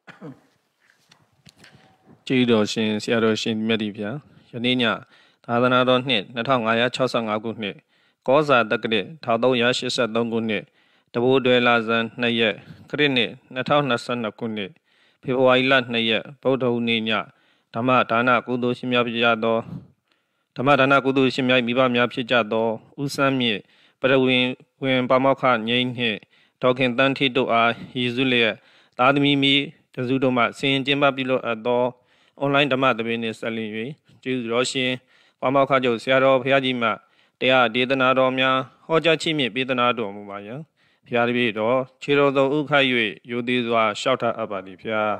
ကျေးတော်ရှင်ဆရာတော်ရှင်မြတ်ဒီဗျာယနေ့ညသာသနာတော်နှစ်2565ခုနှစ်ကောဇာတက္ကရာ1383ခုနှစ်တဘိုးတွယ်လဇန်2ရက်ခရစ်နှစ်2022ခုနှစ်ဖေဖော်ဝါရီလ2ရက်ဗုဒ္ဓဟူးနေ့ညဓမ္မဒါနကုသိုလ်ရှင်များဖြစ်ကြသောဓမ္မဒါနကုသိုလ်ရှင်များမိဘများဖြစ်ကြသောဦးစန်းမြင့်ပရဝင်ပါမောက္ခငိမ့်နှင့်ဒေါခင်တန်းထီတို့အားရည်စူးလျက်သာသမီမိတစုတို့မှဆင်ကျင်းပပြုလုပ်အပ်သောအွန်လိုင်းဓမ္မသဘင်နှင့်ဆက်လျင်၍ကျေးဇူးတော်ရှင်ပါမောက္ခချုပ်ဆရာတော်ဘုရားကြီးမှတရားဒေသနာတော်များဟောကြားချီးမြှင့်ပေးသနာတော်မူပါယံဘုရားတပည့်တော်ခြေတော်သုံးဥခိုက်၍ရိုသေစွာလျှောက်ထားအပ်ပါသည်ဘုရား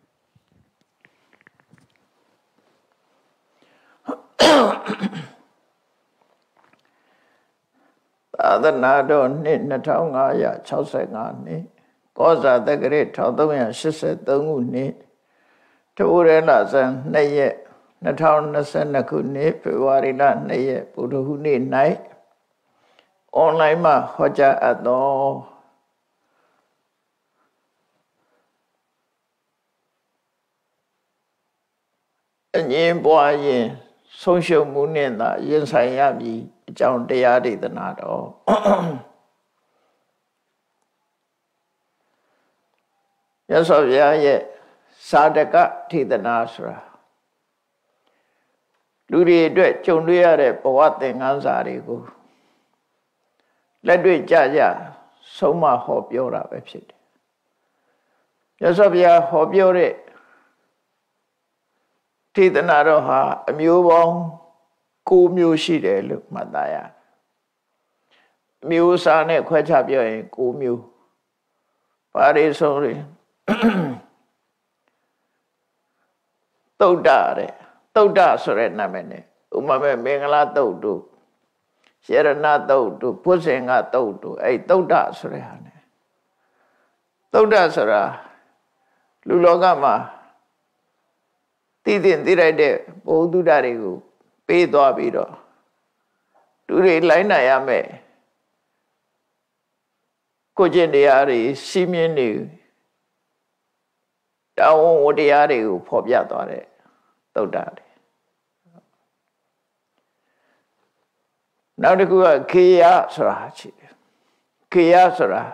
သာသနာတော်နှစ်2565နှစ်ကောဇာတက္ကရာ1383ခုနှစ်တဘိုးတွယ်လဇန်2ရက်2022ခုနှစ်ဖေဖော်ဝါရီလ2ရက်ဗုဒ္ဓဟူးနေ့၌အွန်လိုင်းမှာဟောကြားအပ်သောအငြင်းပွားရင်ဆုံးရှုံးမှုနှင့်သာရင်ဆိုင်ရမည်အကြောင်းတရားဒေသနာတော်ရသော်ဘုရားရဲ့စာတကဒေသနာဆိုတာလူတွေအတွက်ကြုံတွေ့ရတဲ့ဘဝသင်ခန်းစာတွေကိုလက်တွေ့ကြကြဆုံးမဟောပြောတာပဲဖြစ်တယ်ရသော်ဘုရားဟောပြောတဲ့ဒေသနာတော်ဟာအမျိုးပေါင်း9မျိုးရှိတယ်လို့မှတ်သားရတယ်အမျိုးအစားနဲ့ခွဲခြားပြောရင်9မျိုးဘာတွေဆိုရင်သုဒ္ဓတဲ့သုဒ္ဓဆိုတဲ့နာမည်နဲ့ဥပမာမဲ့မင်္ဂလာသုတ်တို့ရှရဏသုတ်တို့ဘုဇင်္ဂသုတ်တို့အဲ့သုဒ္ဓဆိုတဲ့ဟာနဲ့သုဒ္ဓဆိုတာလူလောကမှာသိသိရတဲ့ဘုဒ္ဓတွေကိုပေးသွားပြီးတော့သူတွေလိုက်နိုင်ရမယ်ကိုကျင့်တရားတွေစီးမြင်နေတာဝန်ဝတရားတွေကိုဖော်ပြသွားတဲ့သုဒ္ဓတွေနောက်တစ်ခုကခေယဆိုတာရှိတယ်ခေယဆိုတာ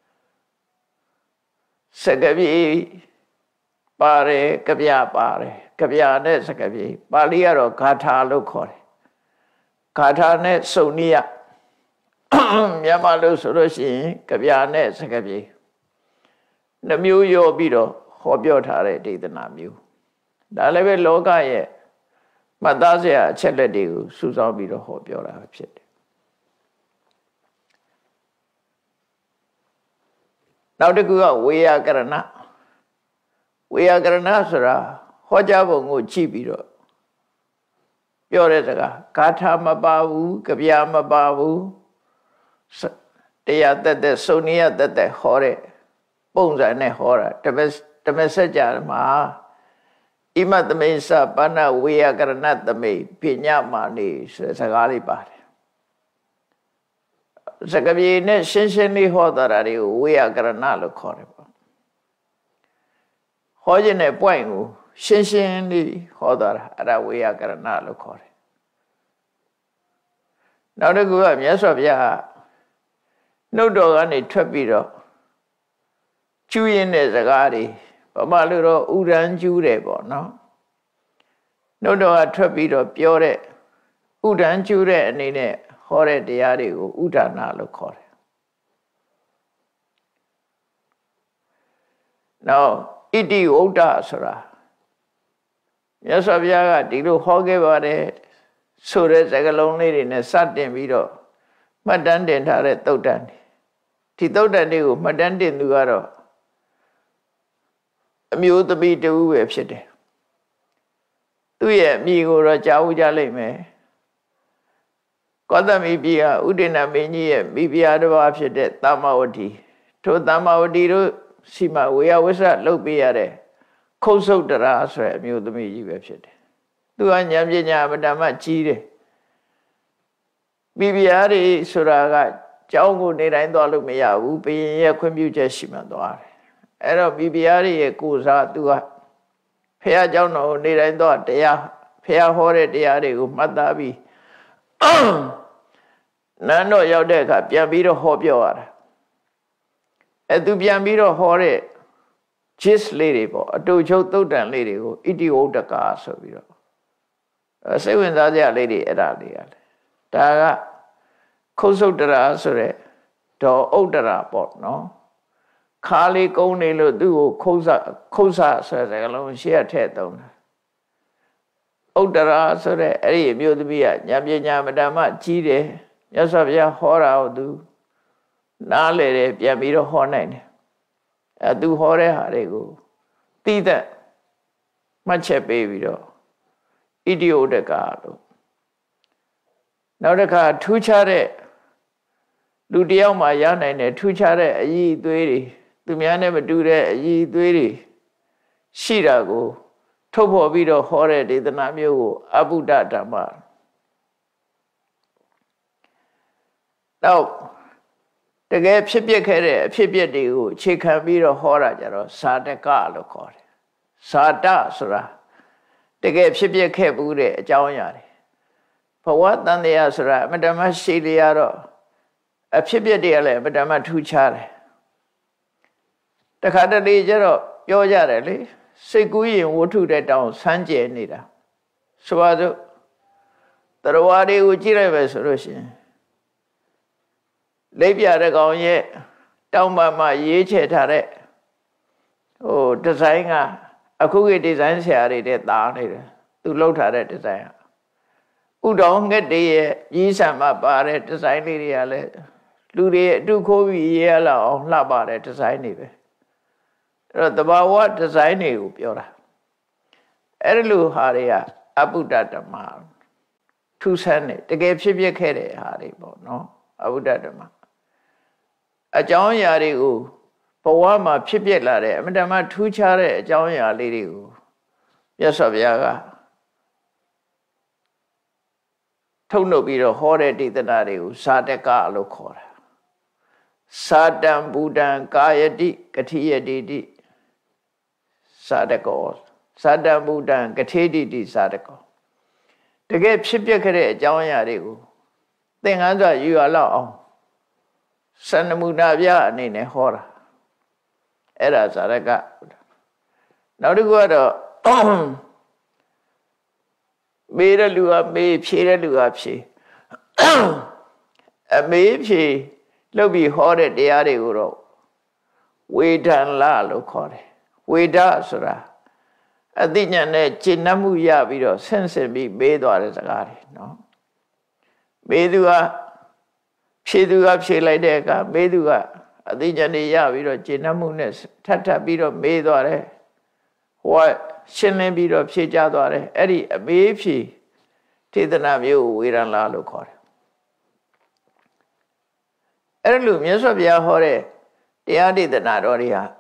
စကပြေပါတယ်ကဗျာပါတယ်ကဗျာနဲ့စကပြေပါဠိကတော့ဂါထာလို့ခေါ်တယ်ဂါထာနဲ့စုံနိယမြန်မာလို့ဆိုလို့ရှိရင်ကဗျာနဲ့စကပြေနှမျိုးရောပြီးတော့ဟောပြောထားတဲ့ဒေသနာမျိုးဒါလည်းပဲလောကရဲ့မှတ်သားစရာအချက်လက်တွေကိုစုဆောင်းပြီးတော့ဟောပြောတာဖြစ်တယ်နောက်တစ်ခုကဝေယကရဏဝေယကရဏဆိုတာဟောကြားပုံကိုကြည့်ပြီးတော့ပြောတဲ့စကားဂါထာမပါဘူးကဗျာမပါဘူးတရားတက်တဲ့စုံနိယတက်တဲ့ဟောတဲ့ပုံစံနဲ့ဟောတာတမက်စကြာမှာဣမသမိသပါဏဝေယကရဏသမိပညာမာနေဆိုတဲ့စကားလေးပါတယ်စကားပြေနဲ့ရှင်းရှင်းလေးဟောတာတွေကိုဝေယကရဏလို့ခေါ်တယ်ပေါ့ဟောခြင်းတဲ့ point ကိုရှင်းရှင်းလေးဟောတာအဲ့ဒါဝေယကရဏလို့ခေါ်တယ်နောက်တစ်ခုကမြတ်စွာဘုရားနှုတ်တော်ကနေထွက်ပြီးတော့ကျူးရင်တဲ့စကားတွေဗမာလူတော့ဥရန်ကျူးတယ်ပေါ့နော်နှုတ်တော်ကထွက်ပြီးတော့ပြောတဲ့ဥဒံကျူးတဲ့အနေနဲ့ဟောတဲ့တရားတွေကိုဥဒါနာလို့ခေါ်တယ်နောက်ဣတိဝုဒ္ဓဆိုတာမြတ်စွာဘုရားကဒီလိုဟောခဲ့ပါတယ်ဆိုတဲ့စကားလုံးလေးတွေနဲ့စတင်ပြီးတော့မှတ်တမ်းတင်ထားတဲ့သုတ်တန်ဒီသုတ်တန်တွေကိုမှတ်တမ်းတင်သူကတော့အမျိုးသမီးတူပဲဖြစ်တယ်သူ့ရဲ့အမိကိုတော့ကြားဦးကြလိမ့်မယ်ကောသမီပြည်ဟာဥဒိဏမင်းကြီးရဲ့မိဖုရားတစ်ပါးဖြစ်တဲ့သမ္မာဝတီထိုသမ္မာဝတီတို့စီမဝေယဝစ္စလုပ်ပေးရတဲ့ခုတ်ဆုတ်တရာဆိုတဲ့အမျိုးသမီးကြီးပဲဖြစ်တယ်သူကဉာဏ်ပညာအမတမကြီးတယ်မိဖုရားတွေဆိုတာကကျောင်းကိုနေတိုင်းသွားလို့မရဘူးဘုရင်ရဲ့ခွင့်ပြုချက်ရှိမှသွားတယ်အဲ့တော့မိဖုရားရဲ့ကိုယ်စားသူကဖះเจ้าတော်နေတိုင်းတော့တရားဖះဟောတဲ့တရားတွေကိုမှတ်သားပြီးနန်းတော်ရောက်တဲ့အခါပြန်ပြီးတော့ဟောပြောရတာအဲ့သူပြန်ပြီးတော့ဟောတဲ့ gist လေးတွေပေါ့အတူချုပ်သုတ်တန်လေးတွေကိုဣတိဝုဒ္ဒကာဆိုပြီးတော့စိတ်ဝင်စားစရာလေးတွေအဲ့ဒါလေးရတယ်ဒါကခုတ်ဆုတ်တရာဆိုတဲ့ဒေါ်ဥဒ္ဒရာပေါ့နော်ခါလေးကုန်းနေလို့သူ့ကိုခုတ်ဆဆိုတဲ့စကားလုံးရှေ့ထည့်သုံးတာဥဒ္ဒရာဆိုတဲ့အဲ့ဒီအမျိုးသမီးကဉာဏ်ပညာမတ္တမကြီးတယ်မြတ်စွာဘုရားဟောတာကိုသူနားလေတယ်ပြန်ပြီးတော့ဟောနိုင်တယ်အဲသူဟောတဲ့ဟာတွေကိုသိတဲ့မှတ်ချက်ပေးပြီးတော့ဣတိဝုဒ္ဒကာလို့နောက်တစ်ခါထူးခြားတဲ့လူတယောက်မှရနိုင်တဲ့ထူးခြားတဲ့အရည်အသွေးတွေသူများနဲ့မတူတဲ့အရည်အသွေးတွေရှိတာကိုထုတ်ဖော်ပြီးတော့ဟောတဲ့ဒေသနာမျိုးကိုအဘုဒ္ဓဓမ္မနောက်တကယ်ဖြစ်ပျက်ခဲ့တဲ့အဖြစ်ပျက်တွေကိုအခြေခံပြီးတော့ဟောတာကြတော့စာတကလို့ခေါ်တယ်စာတဆိုတာတကယ်ဖြစ်ပျက်ခဲ့ဘူးတဲ့အကြောင်းအရာတွေဘဝတန်တရားဆိုတာအမတ္တမရှိလျာတော့အဖြစ်ပျက်တွေကလည်းအမတ္တမထူးခြားတယ်တခါတလေကျတော့ပြောကြတယ်လေစိတ်ကူးရင်ဝတ္ထုတဲ့တောင်ဆန်းကျယ်နေတာဆိုပါစို့တရားတွေကိုကြည့်လိုက်ပဲဆိုလို့ရှိရင်လိပ်ပြတဲ့ကောင်ရဲ့တောင်ပံမှာရေးချယ်ထားတဲ့ဒီဇိုင်းကအခုခေတ်ဒီဇိုင်းဆရာတွေတဲ့တာနေတယ်သူလှုပ်ထားတဲ့ဒီဇိုင်းကဥတောင်ငှက်တွေရဲ့ကြီးစံမှာပါတဲ့ဒီဇိုင်းလေးတွေကလည်းလူတွေအတုခိုးပြီးရေးရလောက်အောင်လှပတဲ့ဒီဇိုင်းတွေပဲအဲ့တော့တဘာဝဒီဇိုင်းတွေကိုပြောတာအဲ့ဒီလိုဟာတွေကအဘုဒ္ဓဓမ္မထူးဆန်းတယ်တကယ်ဖြစ်ပျက်ခဲ့တဲ့ဟာတွေပေါ့နော်အဘုဒ္ဓဓမ္မအကြောင်းအရာတွေကိုဘဝမှာဖြစ်ပျက်လာတဲ့အမတ္တမထူးခြားတဲ့အကြောင်းအရာလေးတွေကိုမြတ်စွာဘုရားကထုတ်နှုတ်ပြီးတော့ဟောတဲ့ဒေသနာတွေကိုစာတကလို့ခေါ်တာစာတံဘူတံကာယတိကတိယတိတိစာတကောစာတံဘူတံကထေတိတိစာတကောတကယ်ဖြစ်ပျက်ခဲ့တဲ့အကြောင်းအရာတွေကိုသင်္ကန်းစွာယူရလောက်အောင်စန္ဒမူနာပြအနေနဲ့ဟောတာအဲ့ဒါစာရကနောက်တစ်ခုကတော့မေးတဲ့လူကမေးဖြေတဲ့လူကဖြေအမေးဖြေလှုပ်ပြီးဟောတဲ့တရားတွေကိုတော့ဝေဒန်လလို့ခေါ်တယ်ဝေဒဆိုတာအသိဉာဏ်နဲ့ကျင့်နှမှုရပြီးတော့ဆင့်စင်ပြီးမေးသွားတဲ့စကားတွေနော်မေးသူကဖြေသူကဖြေလိုက်တဲ့အခါမေးသူကအသိဉာဏ်တွေရပြီးတော့ကျင့်နှမှုနဲ့ထပ်ပြီးတော့မေးသွားတယ်ဟိုကရှင်းလင်းပြီးတော့ဖြေကြသွားတယ်အဲ့ဒီအမေးဖြေထေသနာမျိုးကိုဝေဒန်လလို့ခေါ်တယ်အဲ့လိုမြတ်စွာဘုရားဟောတဲ့တရားဒေသနာတော်တွေဟာ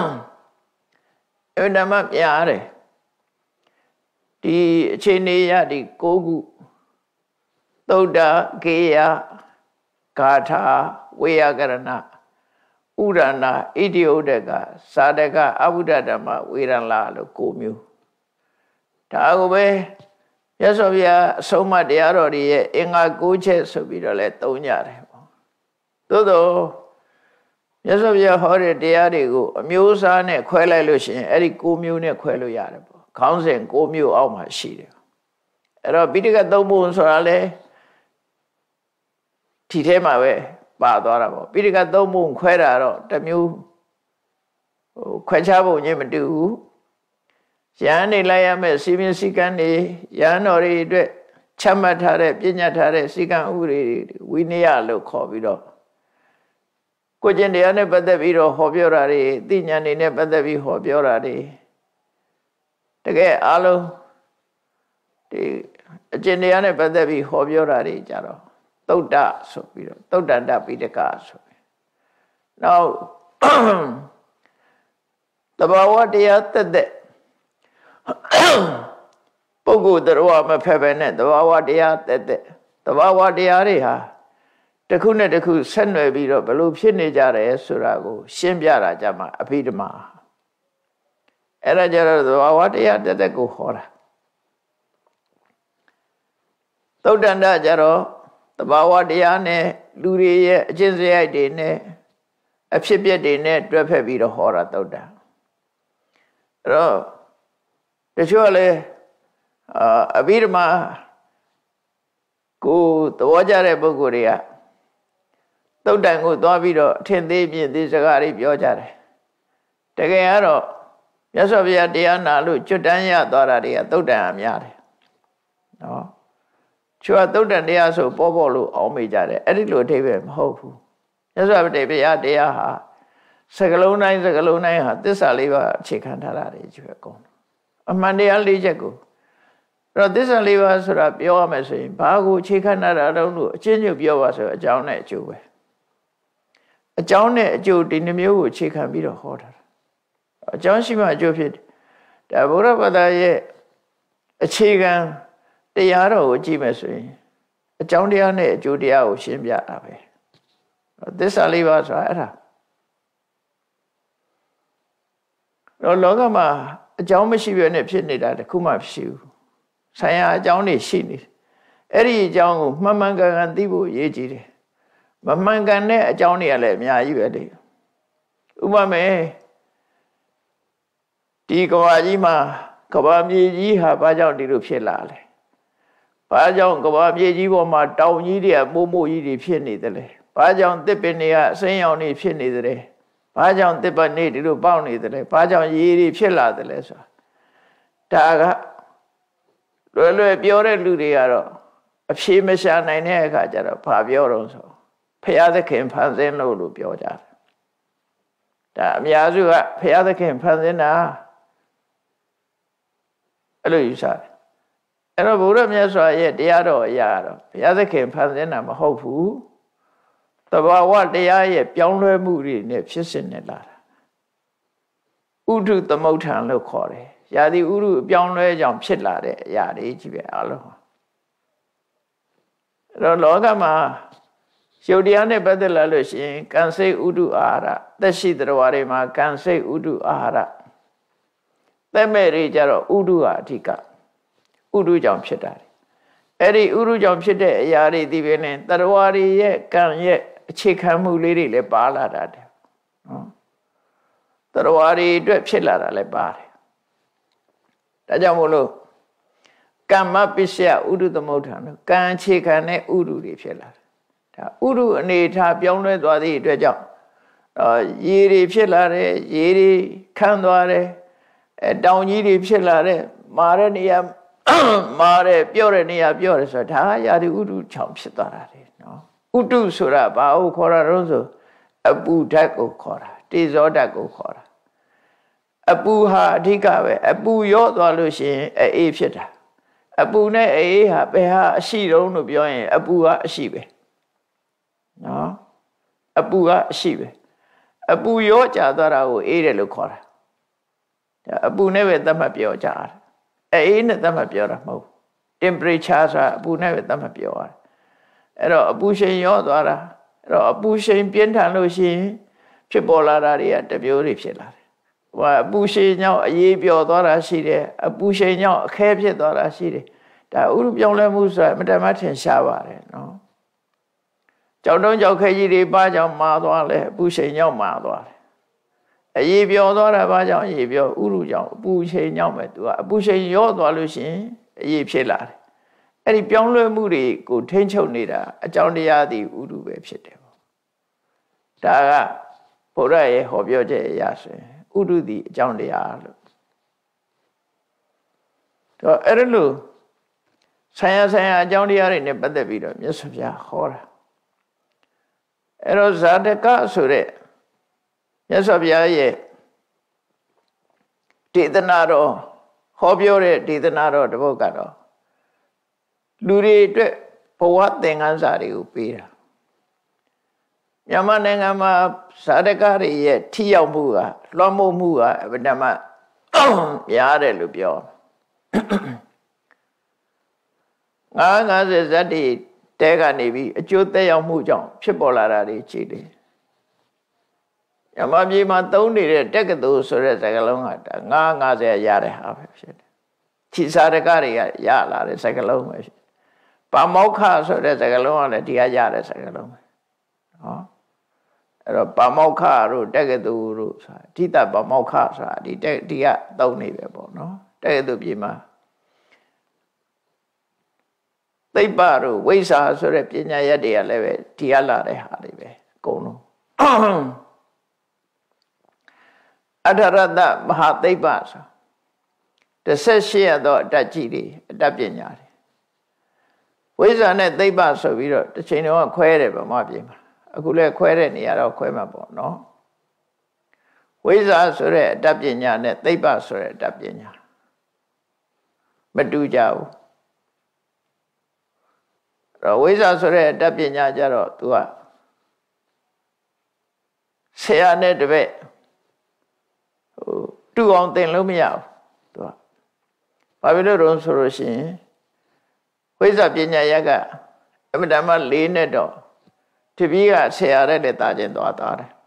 အမှန်တမ်းပြရတယ်ဒီအခြေအနေရဒီ9ခုသုဒ္ဓကေယဂါထာဝေယကရဏဥရဏဣတိဥဒကသာဒကအဘုဒ္ဓဓမ္မဝေရဏလို့9မျိုးဒါကိုပဲမြတ်စွာဘုရားအဆုံးအမတရားတော်တွေရဲ့အင်္ဂါ9ချက်ဆိုပြီးတော့လဲသုံးကြတယ်ပေါ့သို့တော့မြတ်စွာဘုရားဟောတဲ့တရားတွေကိုအမျိုးအစားနဲ့ခွဲလိုက်လို့ရှိရင်အဲ့ဒီ9မျိုးနဲ့ခွဲလို့ရတယ်ပေါ့ခေါင်းစဉ်9မျိုးအောက်မှာရှိတယ်အဲ့တော့ပိဋကသုံးပုံဆိုတာလဲဒီထဲမှာပဲပါသွားတာပေါ့ပိဋကသုံးပုံခွဲတာတော့တစ်မျိုးခွဲခြားပုံချင်းမတူဘူးရဟန်းနေလိုက်ရမယ်စီမင်းစည်းကမ်းတွေရဟန်းတော်တွေအတွက်ချမှတ်ထားတဲ့ပြညတ်ထားတဲ့စည်းကမ်းဥပဒေဝိနည်းလို့ခေါ်ပြီးတော့ကိုကျင့်တရားနဲ့ပတ်သက်ပြီးတော့ဟောပြောတာတွေသိဉာဏ်တွေနဲ့ပတ်သက်ပြီးဟောပြောတာတွေတကယ်အားလုံးဒီအကျင့်တရားနဲ့ပတ်သက်ပြီးဟောပြောတာတွေကြတော့သုဒ္ဓဆိုပြီးတော့သုဒ္ဓတပိဋကဆိုပြီးနောက်တဘာဝတရားသက်ပုဂ္ဂိုလ်တရားမဖက်ပဲနဲ့တဘာဝတရားသက်တဘာဝတရားတွေဟာတခုနဲ့တခုဆက်နွယ်ပြီးတော့ဘလို့ဖြစ်နေကြတယ်ဆိုတာကိုရှင်းပြတာကြမှာအဘိဓမ္မာအဲ့ဒါကြတော့သဘာဝတရားတက်တက်ကိုဟောတာသုတ်တန္တကြတော့သဘာဝတရားနဲ့လူတွေရဲ့အကျင့်စရိုက်တွေနဲ့အဖြစ်ပြက်တွေနဲ့တွဲဖက်ပြီးတော့ဟောတာသုတ်တန်အဲ့တော့တချို့ကလည်းအဘိဓမ္မာကိုသဘောကျတဲ့ပုဂ္ဂိုလ်တွေကသုတ်တန်ကိုသွားပြီးတော့အထင်သေးမြင်သေးစကားတွေပြောကြတယ်တကယ်ကတော့မြတ်စွာဘုရားတရားနာလို့ကျွတ်တန်းရသွားတာတွေကသုတ်တန်အများတယ်နော်ချွတ်သုတ်တန်တရားဆိုပေါ်လို့အောင်းမိကြတယ်အဲ့ဒီလိုအဓိပ္ပာယ်မဟုတ်ဘူးမြတ်စွာဘုရားတရားဟာစကလုံးတိုင်းဟာသစ္စာလေးပါးအခြေခံထားတာတွေကျွတ်ကုန်အမှန်တရား၄ချက်ကိုအဲ့တော့သစ္စာ၄ပါးဆိုတာပြောရမယ်ဆိုရင်ဘာကိုအခြေခံထားတာတော့လို့အချင်းချင်းပြောပါဆိုအကြောင်းနဲ့အကျိုးပဲအကြောင်းနဲ့အကျိုးဒီနှမျိုးကိုအခြေခံပြီးတော့ဟောတာအကြောင်းရှိမှအကျိုးဖြစ်တယ်ဒါဗုဒ္ဓဘာသာရဲ့အခြေခံတရားတော်ကိုကြည့်မယ်ဆိုရင်အကြောင်းတရားနဲ့အကျိုးတရားကိုရှင်းပြတာပဲသစ္စာ၄ပါးဆိုတာအဲ့ဒါတော့လောကမှာအကြောင်းမရှိဘဲနဲ့ဖြစ်နေတာတခုမှမရှိဘူးဆိုင်ရာအကြောင်းတွေရှိနေတယ်အဲ့ဒီအကြောင်းကိုမှန်မှန်ကန်ကန်သိဖို့ရည်ကြည်တယ်မမှန်ကန်တဲ့အကြောင်းတွေကလည်းအများကြီးပဲလေဥပမာဒီကဘာကြီးမှာကဘာမြေကြီးဟာဘာကြောင့်ဒီလိုဖြစ်လာလဲဘာကြောင့်ကဘာမြေကြီးပေါ်မှာတောင်ကြီးတွေကမိုးကြီးတွေဖြစ်နေတယ်လဲဘာကြောင့်တစ်ပင်တွေကအစိမ်းရောင်တွေဖြစ်နေတယ်ဘာကြောင့်တစ်ပင်တွေဒီလိုပေါက်နေတယ်လဲဘာကြောင့်ရေတွေဖြစ်လာတယ်လဲဆိုတာဒါကလွယ်ပြောတဲ့လူတွေကတော့အဖြေမရှာနိုင်တဲ့အခါကျတော့ဘာပြောတော့ဆိုဘုရားသခင်ဖန်ဆင်းလို့ပြောကြတယ်ဒါအများစုကဘုရားသခင်ဖန်ဆင်းတာအဲ့လိုယူဆတယ်အဲ့တော့ဘုရားမြတ်စွာရဲ့တရားတော်အရာတော့ဘုရားသခင်ဖန်ဆင်းတာမဟုတ်ဘူးသဘာဝတရားရဲ့ပြောင်းလဲမှုတွေနဲ့ဖြစ်စဉ်နဲ့လာတာဥဒုသမုဋ္ဌံလို့ခေါ်တယ်ရာသီဥတုပြောင်းလဲကြောင့်ဖြစ်လာတဲ့အရာတွေကြီးပဲအလုံးအဲ့တော့လောကမှာရုပ်တရားနဲ့ပတ်သက်လာလို့ရှိရင်ကံစိတ်ဥဒုအာဟာရသက်ရှိတရားတွေမှာကံစိတ်ဥဒုအာဟာရသက်မဲ့တွေကြတော့ဥဒုဟာအဓိကဥဒုကြောင့်ဖြစ်တာအဲ့ဒီဥဒုကြောင့်ဖြစ်တဲ့အရာတွေဒီပဲနဲ့တရားတွေရဲ့ကံရဲ့အခြေခံမှုလေးတွေလည်းပါလာတာတယ်နော်တရားတွေအတွက်ဖြစ်လာတာလည်းပါတယ်ဒါကြောင့်မို့လို့ကမ္မပစ္စယဥဒုသမုဋ္ဌာန်ကံအခြေခံတဲ့ဥဒုတွေဖြစ်လာတယ်ဒါဥဒုအနေထားပြောင်းလဲသွားသည့်အတွက်ကြောင့်ရေတွေဖြစ်လာတယ်ရေတွေခန်းသွားတယ်တောင်ကြီးတွေဖြစ်လာတယ်မာတဲ့နေရာမာတယ်ပြော့တဲ့နေရာပြော့တယ်ဆိုတာဒါရာသီဥတုချောင်ဖြစ်သွားတာလေနော်ဥတုဆိုတာဘာကိုခေါ်တာတော့ဆိုအပူဓာတ်ကိုခေါ်တာတေဇောဓာတ်ကိုခေါ်တာအပူဟာအဓိကပဲအပူရော့သွားလို့ရှိရင်အေးဖြစ်တာအပူနဲ့အေးဟာဘယ်ဟာအရှိတုံးလို့ပြောရင်အပူကအရှိပဲနော်အပူကအရှိပဲအပူရော့ကျသွားတာကိုအေးတယ်လို့ခေါ်တာအပူနဲ့ပဲသတ်မှတ်ပြောကြတယ်အေးနဲ့သတ်မှတ်ပြောတာမဟုတ် temperature ဆိုတာအပူနဲ့ပဲသတ်မှတ်ပြောရတယ်အဲ့တော့အပူရှိန်ရော့သွားတာအဲ့တော့အပူရှိန်ပြင်းထန်လို့ရှိရင်ဖြစ်ပေါ်လာတာတွေကတမျိုးတွေဖြစ်လာတယ်ဟိုအပူရှိန်ကြောင့်အေးပျော်သွားတာရှိတယ်အပူရှိန်ကြောင့်အခဲဖြစ်သွားတာရှိတယ်ဒါဥရုပြောင်းလဲမှုဆိုတာအမတမထင်ရှားပါတယ်နော်ကြောက်တုံးကြောက်ခဲကြီးတွေပါကြောင့်မာသွားလဲအပူရှိန်ကြောင့်မာသွားတယ်အေးပျော်သွားတာဘာကြောင့်အေးပျော်ဥရုကြောင့်အပူရှိန်ကြောင့်ပဲသူကအပူရှိန်ရော့သွားလို့ရှိရင်အေးဖြစ်လာတယ်အဲ့ဒီပြောင်းလဲမှုတွေကိုထိန်းချုပ်နေတာအကြောင်းတရားသည်ဥရုပဲဖြစ်တယ်ပေါ့ဒါကဘုရားရဲ့ဟောပြောချက်အရာဆိုရင်ဥရုသည်အကြောင်းတရားလို့တော့အဲ့လိုဆိုင်ရာအကြောင်းတရားတွေနဲ့ပတ်သက်ပြီးတော့မြတ်စွာဘုရားဟောတာအဲ့တော့ဇာတကဆိုတဲ့မြတ်စွာဘုရားရဲ့ဒေသနာတော်ဟောပြောတဲ့ဒေသနာတော်တစ်ပုဒ်ကတော့လူတွေအတွက်ဘဝသင်ခန်းစာတွေကိုပေးတာမြန်မာနိုင်ငံမှာဇာတကတွေရဲ့ထိရောက်မှုကလွှမ်းမိုးမှုကအဗဓမ္မများတယ်လို့ပြော50ဇတ်တွေတဲကနေပြီးအကျိုးသက်ရောက်မှုကြောင့်ဖြစ်ပေါ်လာတာတွေကြည့်တယ်မြမပြေမှာသုံးနေတဲ့တက္ကသိုလ်ဆိုတဲ့စကားလုံးက950ရတဲ့ဟာပဲဖြစ်တယ်ခြိစာရကတွေကရလာတဲ့စကားလုံးပဲဖြစ်ပါမောက္ခဆိုတဲ့စကားလုံးကလည်းဒီကရတဲ့စကားလုံးပဲဟောအဲ့တော့ပါမောက္ခတို့တက္ကသိုလ်တို့ဆိုတာအဓိတပါမောက္ခဆိုတာဒီကသုံးနေပဲပေါ့နော်တက္ကသိုလ်ပြေမှာသိပ္ပတို့ဝိဇ္ဇာဆိုတဲ့ပညာရက်တွေကလည်းပဲဒီကလာတဲ့ဟာတွေပဲအကုန်လုံးအထရတမဟာသိပ္ပဆို18ရသောအတတ်ကြီးတွေအတတ်ပညာတွေဝိဇ္ဇာနဲ့သိပ္ပဆိုပြီးတော့တစ်ချိန်တော့ခွဲတယ်ဗမာပြည်မှာအခုလည်းခွဲတဲ့နေရာတော့ခွဲမှာပေါ့နော်ဝိဇ္ဇာဆိုတဲ့အတတ်ပညာနဲ့သိပ္ပဆိုတဲ့အတတ်ပညာမတူကြဘူးအဲ့တော့ဝိဇ္ဇာဆိုတဲ့အတတ်ပညာကြတော့ तू ကဆရာနဲ့တပည့်တူအောင်သင်လို့မရဘူး तू ကဘာဖြစ်လို့တော့ဆိုလို့ရှိရင်ဝိဇ္ဇာပညာရက်ကအမှန်တမ်းလေးနဲ့တော့တပည့်ကဆရာတဲ့လည်းတာကျင်သွားတာတယ်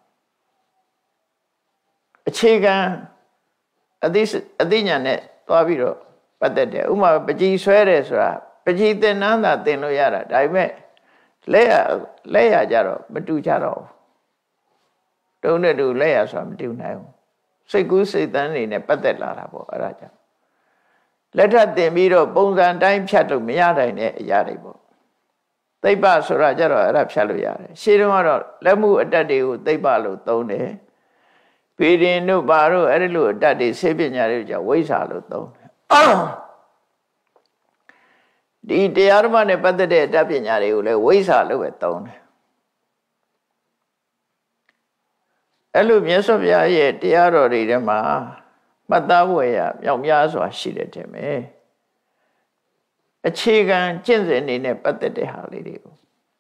အခြေခံအသိဉာဏ်နဲ့သွားပြီးတော့ပတ်သက်တယ်ဥမာပကြီးဆွဲတယ်ဆိုတာပကြီးသင်္นานသာသင်လို့ရတာဒါပေမဲ့လက်ရကြတော့မတူကြတော့ဘူးတုံးနဲ့တူလက်ရဆိုတာမတူနိုင်ဘူးစိတ်ကူးစိတ်တန်းနေနဲ့ပတ်သက်လာတာပေါ့အဲ့ဒါကြောင့်လက်ထပ်တင်ပြီးတော့ပုံစံတိုင်းဖြတ်လို့မရနိုင်တဲ့အရာတွေပေါ့သိပ္ပဆိုတာကြတော့အဲ့ဒါဖြတ်လို့ရတယ်ရှင်းတော့ကတော့လက်မှုအတတ်တွေကိုသိပ္ပလို့သုံးတယ်ပေရင်တို့ဘာတို့အဲ့ဒီလိုအတတ်တွေစေပညာတွေကြောင့်ဝိဇ္ဇာလို့သုံးတယ်ဒီတရားဓမ္မနဲ့ပတ်သက်တဲ့အတတ်ပညာတွေကိုလည်းဝိဇ္ဇာလို့ပဲသုံးတယ်အဲ့လိုမြတ်စွာဘုရားရဲ့တရားတော်တွေထဲမှာမှတ်သားဖို့ရမြောက်များစွာရှိတယ်တဲ့မယ်အခြေခံကျင့်စဉ်တွေနဲ့ပတ်သက်တဲ့ဟာလေးတွေကို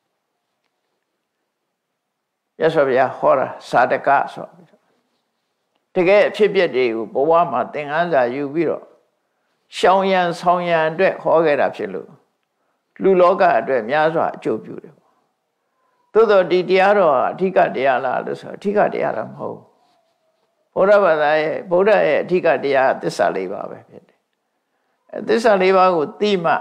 မြတ်စွာဘုရားဟောတာစာတကဆိုပြီးတကယ်အဖြစ်ပြက်တွေကိုဘဝမှာသင်ခန်းစာယူပြီးတော့ရှောင်ရန်ဆောင်ရန်အတွက်ဟောခဲ့တာဖြစ်လို့လူလောကအတွက်များစွာအကျိုးပြုတယ်သို့တော့ဒီတရားတော်အဓိကတရားလားလို့ဆိုအဓိကတရားတော့မဟုတ်ဘုရားဘာသာရဲ့ဘုရားရဲ့အဓိကတရားသစ္စာ၄ပါးပဲဖြစ်တယ်သစ္စာ၄ပါးကိုသိမှ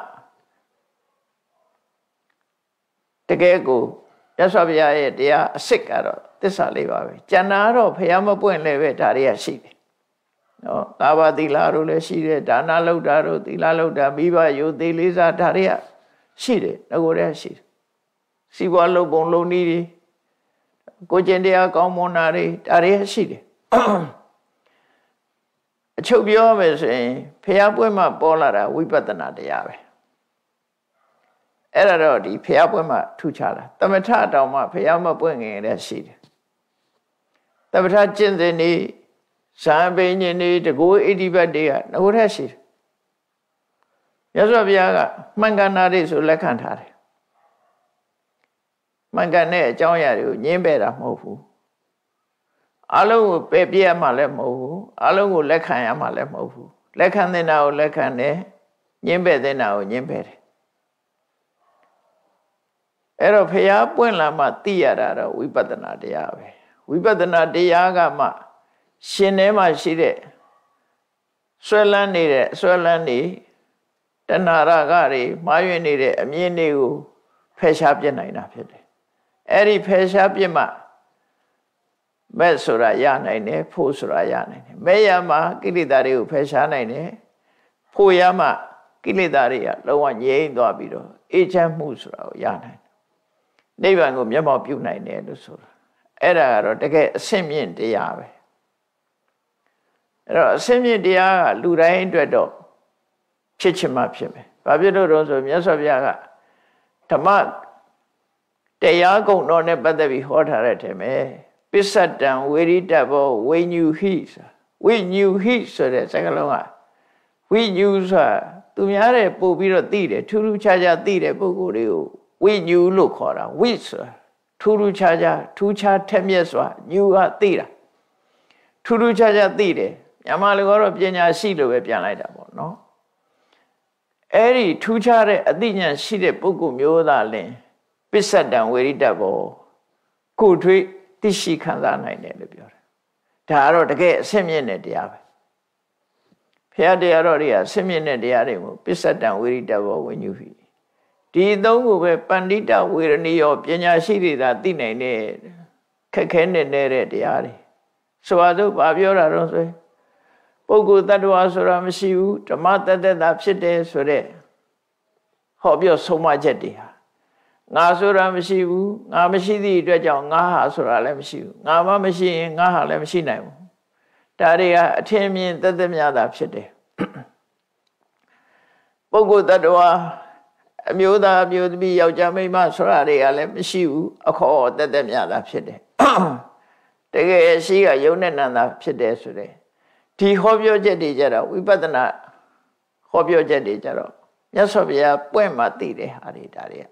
တကယ်ကိုမြတ်စွာဘုရားရဲ့တရားအစစ်ကတော့သစ္စာ၄ပါးပဲကျန်တာတော့ဘုရားမပွင့်လည်းပဲဒါတွေကရှိတယ်နော်သာဝတိလာတို့လည်းရှိတယ်ဒါနလောက်တာတို့သီလလောက်တာမိဘယုတ်သေးလေးစားဒါတွေကရှိတယ်ငကိုယ်တည်းရှိတယ်စီးပွားလုပ်ပုံလုပ်နည်းတွေကိုကျင့်တရားကောင်းမွန်တာတွေဒါတွေရှိတယ်အချုပ်ပြောမယ်ဆိုရင်ဘုရားပွင့်မှပေါ်လာတာဝိပဿနာတရားပဲအဲ့ဒါတော့ဒီဘုရားပွင့်မှထူခြားတာသမထတောင်မှဘုရားမပွင့်ခင်လည်းရှိတယ်သမထကျင့်စဉ်တွေဇာပိညင်တွေတကိုးဣတိပတ်တွေကငကိုယ်တည်းရှိတယ်မြတ်စွာဘုရားကမှန်ကန်တာတွေဆိုလက်ခံထားတယ်မှန်ကန်တဲ့အကြောင်းအရာတွေကိုညင်းပယ်တာမဟုတ်ဘူးအလုံးကိုပယ်ပြရမှလည်းမဟုတ်ဘူးအလုံးကိုလက်ခံရမှလည်းမဟုတ်ဘူးလက်ခံတဲ့နာကိုလက်ခံတယ်ညင်းပယ်တဲ့နာကိုညင်းပယ်တယ်အဲ့တော့ဘုရားပွင့်လာမှသိရတာတော့ဝိပဿနာတရားပဲဝိပဿနာတရားကမှရှင်ထဲမှာရှိတဲ့ဆွဲလန်းနေတဲ့ဆွဲလန်းနေတဏှာရကတွေမှားယွင်းနေတဲ့အမြင်တွေကိုဖယ်ရှားပြစ်နိုင်တာဖြစ်တယ်အဲ့ဒီဖယ်ရှားပြစ်မှမဲ့ဆိုတာရနိုင်တယ်ဖို့ဆိုတာရနိုင်တယ်မဲ့ရမှကိလေသာတွေကိုဖယ်ရှားနိုင်တယ်ဖို့ရမှကိလေသာတွေကလုံးဝငြိမ်းသွားပြီးတော့အေးချမ်းမှုဆိုတာကိုရနိုင်တယ်နိဗ္ဗာန်ကိုမျက်မှောက်ပြုနိုင်တယ်လို့ဆိုတာအဲ့ဒါကတော့တကယ်အဆင့်မြင့်တရားပဲအဲ့တော့အဆင့်မြင့်တရားကလူတိုင်းအတွက်တော့ဖြစ်ချင်မှဖြစ်မယ်ဘာဖြစ်လို့တော့ဆိုမြတ်စွာဘုရားကဓမ္မတရားကုံတော်နဲ့ပတ်သက်ပြီးဟောထားတဲ့ထဲမှာပစ္စတံဝေရိတဘောဝိညူဟိဝိညူဟိဆိုတဲ့စကားလုံးကဝိညူဆိုတာသူများတဲ့ပို့ပြီးတော့သိတယ်ထူးထူးခြားခြားသိတဲ့ပုဂ္ဂိုလ်တွေကိုဝိညူလို့ခေါ်တာဝိဆိုတာထူးထူးခြားခြားထူးခြားထက်မြက်စွာညူကသိတာထူးထူးခြားခြားသိတယ်မြန်မာလူကတော့ပညာရှိလို့ပဲပြန်လိုက်တာပေါ့နော်အဲ့ဒီထူးခြားတဲ့အသိဉာဏ်ရှိတဲ့ပုဂ္ဂိုလ်မျိုးသားလင်ပစ္စတံဝေရိတဘောကိုယ်ထွေးသိရှိခံစားနိုင်တယ်လို့ပြောတယ်ဒါကတော့တကယ်အဆင့်မြင့်တဲ့တရားပဲဘုရားတရားတော်တွေကအဆင့်မြင့်တဲ့တရားတွေကိုပစ္စတံဝေရိတဘောဝိညုဟိဒီသုံးခုပဲပန္တိတဝေရဏီယောပညာရှိတွေသာသိနိုင်တဲ့ခက်ခဲနေတဲ့တရားတွေဆိုပါစို့ဘာပြောတာတော့ဆိုပုဂ္ဂိုလ်တ attva ဆိုတာမရှိဘူးဓမ္မတတ္တတာဖြစ်တယ်ဆိုတဲ့ဟောပြောဆုံးမချက်တွေဟာငါဆိုတာမရှိဘူးငါမရှိသည့်အတွက်ကြောင့်ငါဟာဆိုတာလည်းမရှိဘူးငါမှမရှိရင်ငါဟာလည်းမရှိနိုင်ဘူးဒါတွေကအထင်မြင်သက်သက်များတာဖြစ်တယ်ပုဂ္ဂိုလ်တ attva အမျိုးသားအမျိုးသမီးယောက်ျားမိန်းမဆိုတာတွေကလည်းမရှိဘူးအခေါ်သက်သက်များတာဖြစ်တယ်တကယ်ရှိကယုံနဲ့နံတာဖြစ်တယ်ဆိုတဲ့ဒီဟောပြောချက်တွေကြတော့ဝိပဿနာဟောပြောချက်တွေကြတော့မြတ်စွာဘုရားပွင့်မှသိတယ်ဟာတွေဒါတွေက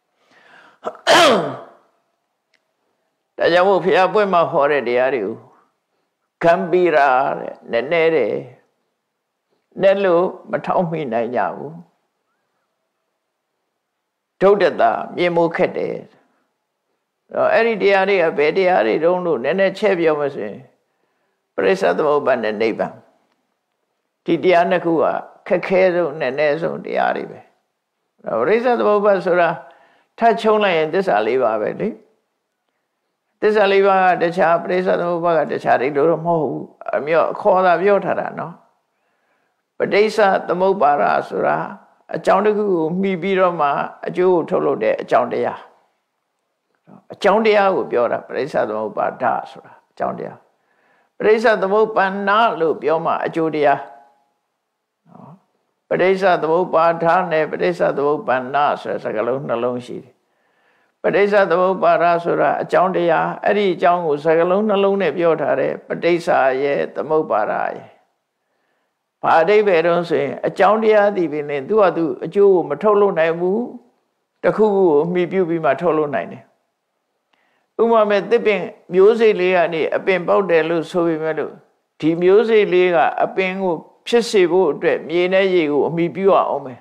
ဒါကြောင့်မို့ဘုရားပွင့်မှဟောတဲ့တရားတွေကိုဂမ်ဘီရာတဲ့နည်းနည်းတယ်နဲ့လို့မထောက်မိနိုင်ကြဘူးဒုဒ္ဒတာမြေမိုးခက်တယ်အဲ့ဒီတရားတွေကဘယ်တရားတွေတုံးလို့နည်းနည်းချက်ပြောမှဆိုရင်ပရိစ္ဆေသမုပ္ပါဒ်နဲ့နိဗ္ဗာန်ဒီတရားနှစ်ခုကခက်ခဲဆုံးနည်းနည်းဆုံးတရားတွေပဲပရိစ္ဆေသမုပ္ပါဒ်ဆိုတာထပ်ချုံလိုက်ရင်သစ္စာလေးပါပဲလေသစ္စာလေးပါးကတခြားပရိစ္ဆေသမုပ္ပါဒ်ကတခြားတွေလို့တော့မဟုတ်ဘူးအမြော့ခေါ်တာပြောထားတာနော်ပဋိစ္စသမုပ္ပါဒ်ဆိုတာအကြောင်းတစ်ခုကိုမှီပြီးတော့မှအကျိုးကိုထုတ်လုပ်တဲ့အကြောင်းတရားအကြောင်းတရားကိုပြောတာပရိစ္ဆေသမုပ္ပါဒ်ဆိုတာအကြောင်းတရားပရိစ္ဆေသမုပ္ပန္နလို့ပြောမှအကျိုးတရားနော်ပရိစ္ဆေသမုပ္ပါဒ်နဲ့ပရိစ္ဆေသမုပ္ပန္နဆိုတဲ့စကားလုံးနှလုံးရှိတယ်ပရိစ္ဆေသမုပ္ပါဒ်ဆိုတာအကြောင်းတရားအဲ့ဒီအကြောင်းကိုစကားလုံးနှလုံးနဲ့ပြောထားတယ်ပဋိစ္စရဲ့သမုပ္ပါဒ်ရဲ့ဘာအဓိပ္ပာယ်တော့ဆိုရင်အကြောင်းတရားသည်ပင်သူ့ဟာသူအကျိုးကိုမထုတ်လို့နိုင်ဘူးတစ်ခုခုကိုမှီပြုပြီးမှထုတ်လို့နိုင်တယ်ဥပမာမဲ့သစ်ပင်မျိုးစိတ်လေးကနေအပင်ပေါက်တယ်လို့ဆိုပေမဲ့လို့ဒီမျိုးစိတ်လေးကအပင်ကိုဖြစ်စေဖို့အတွက်မြေနဲ့ရေကိုအမှီပြုအောင်မယ်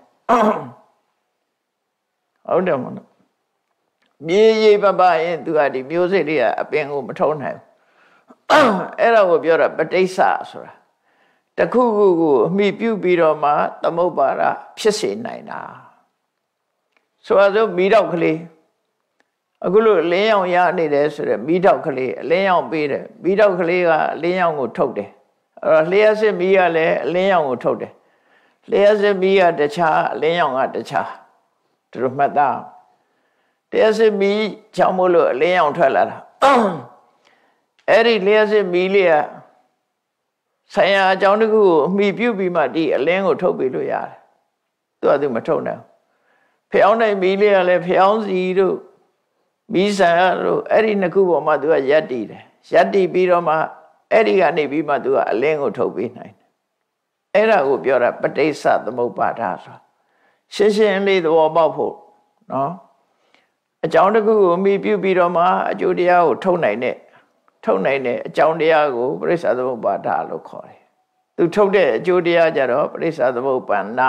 ဟုတ်တယ်မဟုတ်မြေရေပပရင်သူကဒီမျိုးစိတ်လေးကအပင်ကိုမထုတ်နိုင်ဘူးအဲ့ဒါကိုပြောတာပဋိစ္စဆိုတာတခုခုကိုအမှီပြုပြီးတော့မှသမုပ္ပါဒ်ဖြစ်စေနိုင်တာဆိုတော့မိတော့ကလေးအခုလို့အလင်းရောင်ရနေတယ်ဆိုတော့မိတော့ကလေးအလင်းရောင်ပေးတယ်မိတော့ကလေးကအလင်းရောင်ကိုထုတ်တယ်အဲ့တော့လျှက်စစ်မိကလည်းအလင်းရောင်ကိုထုတ်တယ်လျှက်စစ်မိကတခြားအလင်းရောင်ကတခြားတို့မှတ်သားလျှက်စစ်မိကြောင့်မို့လို့အလင်းရောင်ထွက်လာတာအဲ့ဒီလျှက်စစ်မိလေးကဆိုင်ရာအကြောင်းတစ်ခုကိုအမိပြုပြီးမှဒီအလင်းကိုထုတ်ပြီးလို့ရတယ်သူကသူမထုတ်နိုင်ဖျောင်းနိုင်မိလေးကလည်းဖျောင်းစီတို့မိဆန်တို့အဲ့ဒီနှစ်ခုပေါ်မှာသူကယက်တည်တယ်ယက်တည်ပြီးတော့မှအဲ့ဒီကနေပြီးမှသူကအလင်းကိုထုတ်ပေးနိုင်တယ်အဲ့ဒါကိုပြောတာပဋိစ္စသမုပ္ပါဒ်ဆိုရှင်းရှင်းလေးသဘောပေါက်ဖို့နော်အကြောင်းတစ်ခုကိုအမိပြုပြီးတော့မှအကျိုးတရားကိုထုတ်နိုင်တဲ့အကြောင်းတရားကိုပရိစ္ဆေသမုပ္ပါဒ်လို့ခေါ်တယ်သူထုတ်တဲ့အကျိုးတရားကြတော့ပရိစ္ဆေသမုပ္ပန္န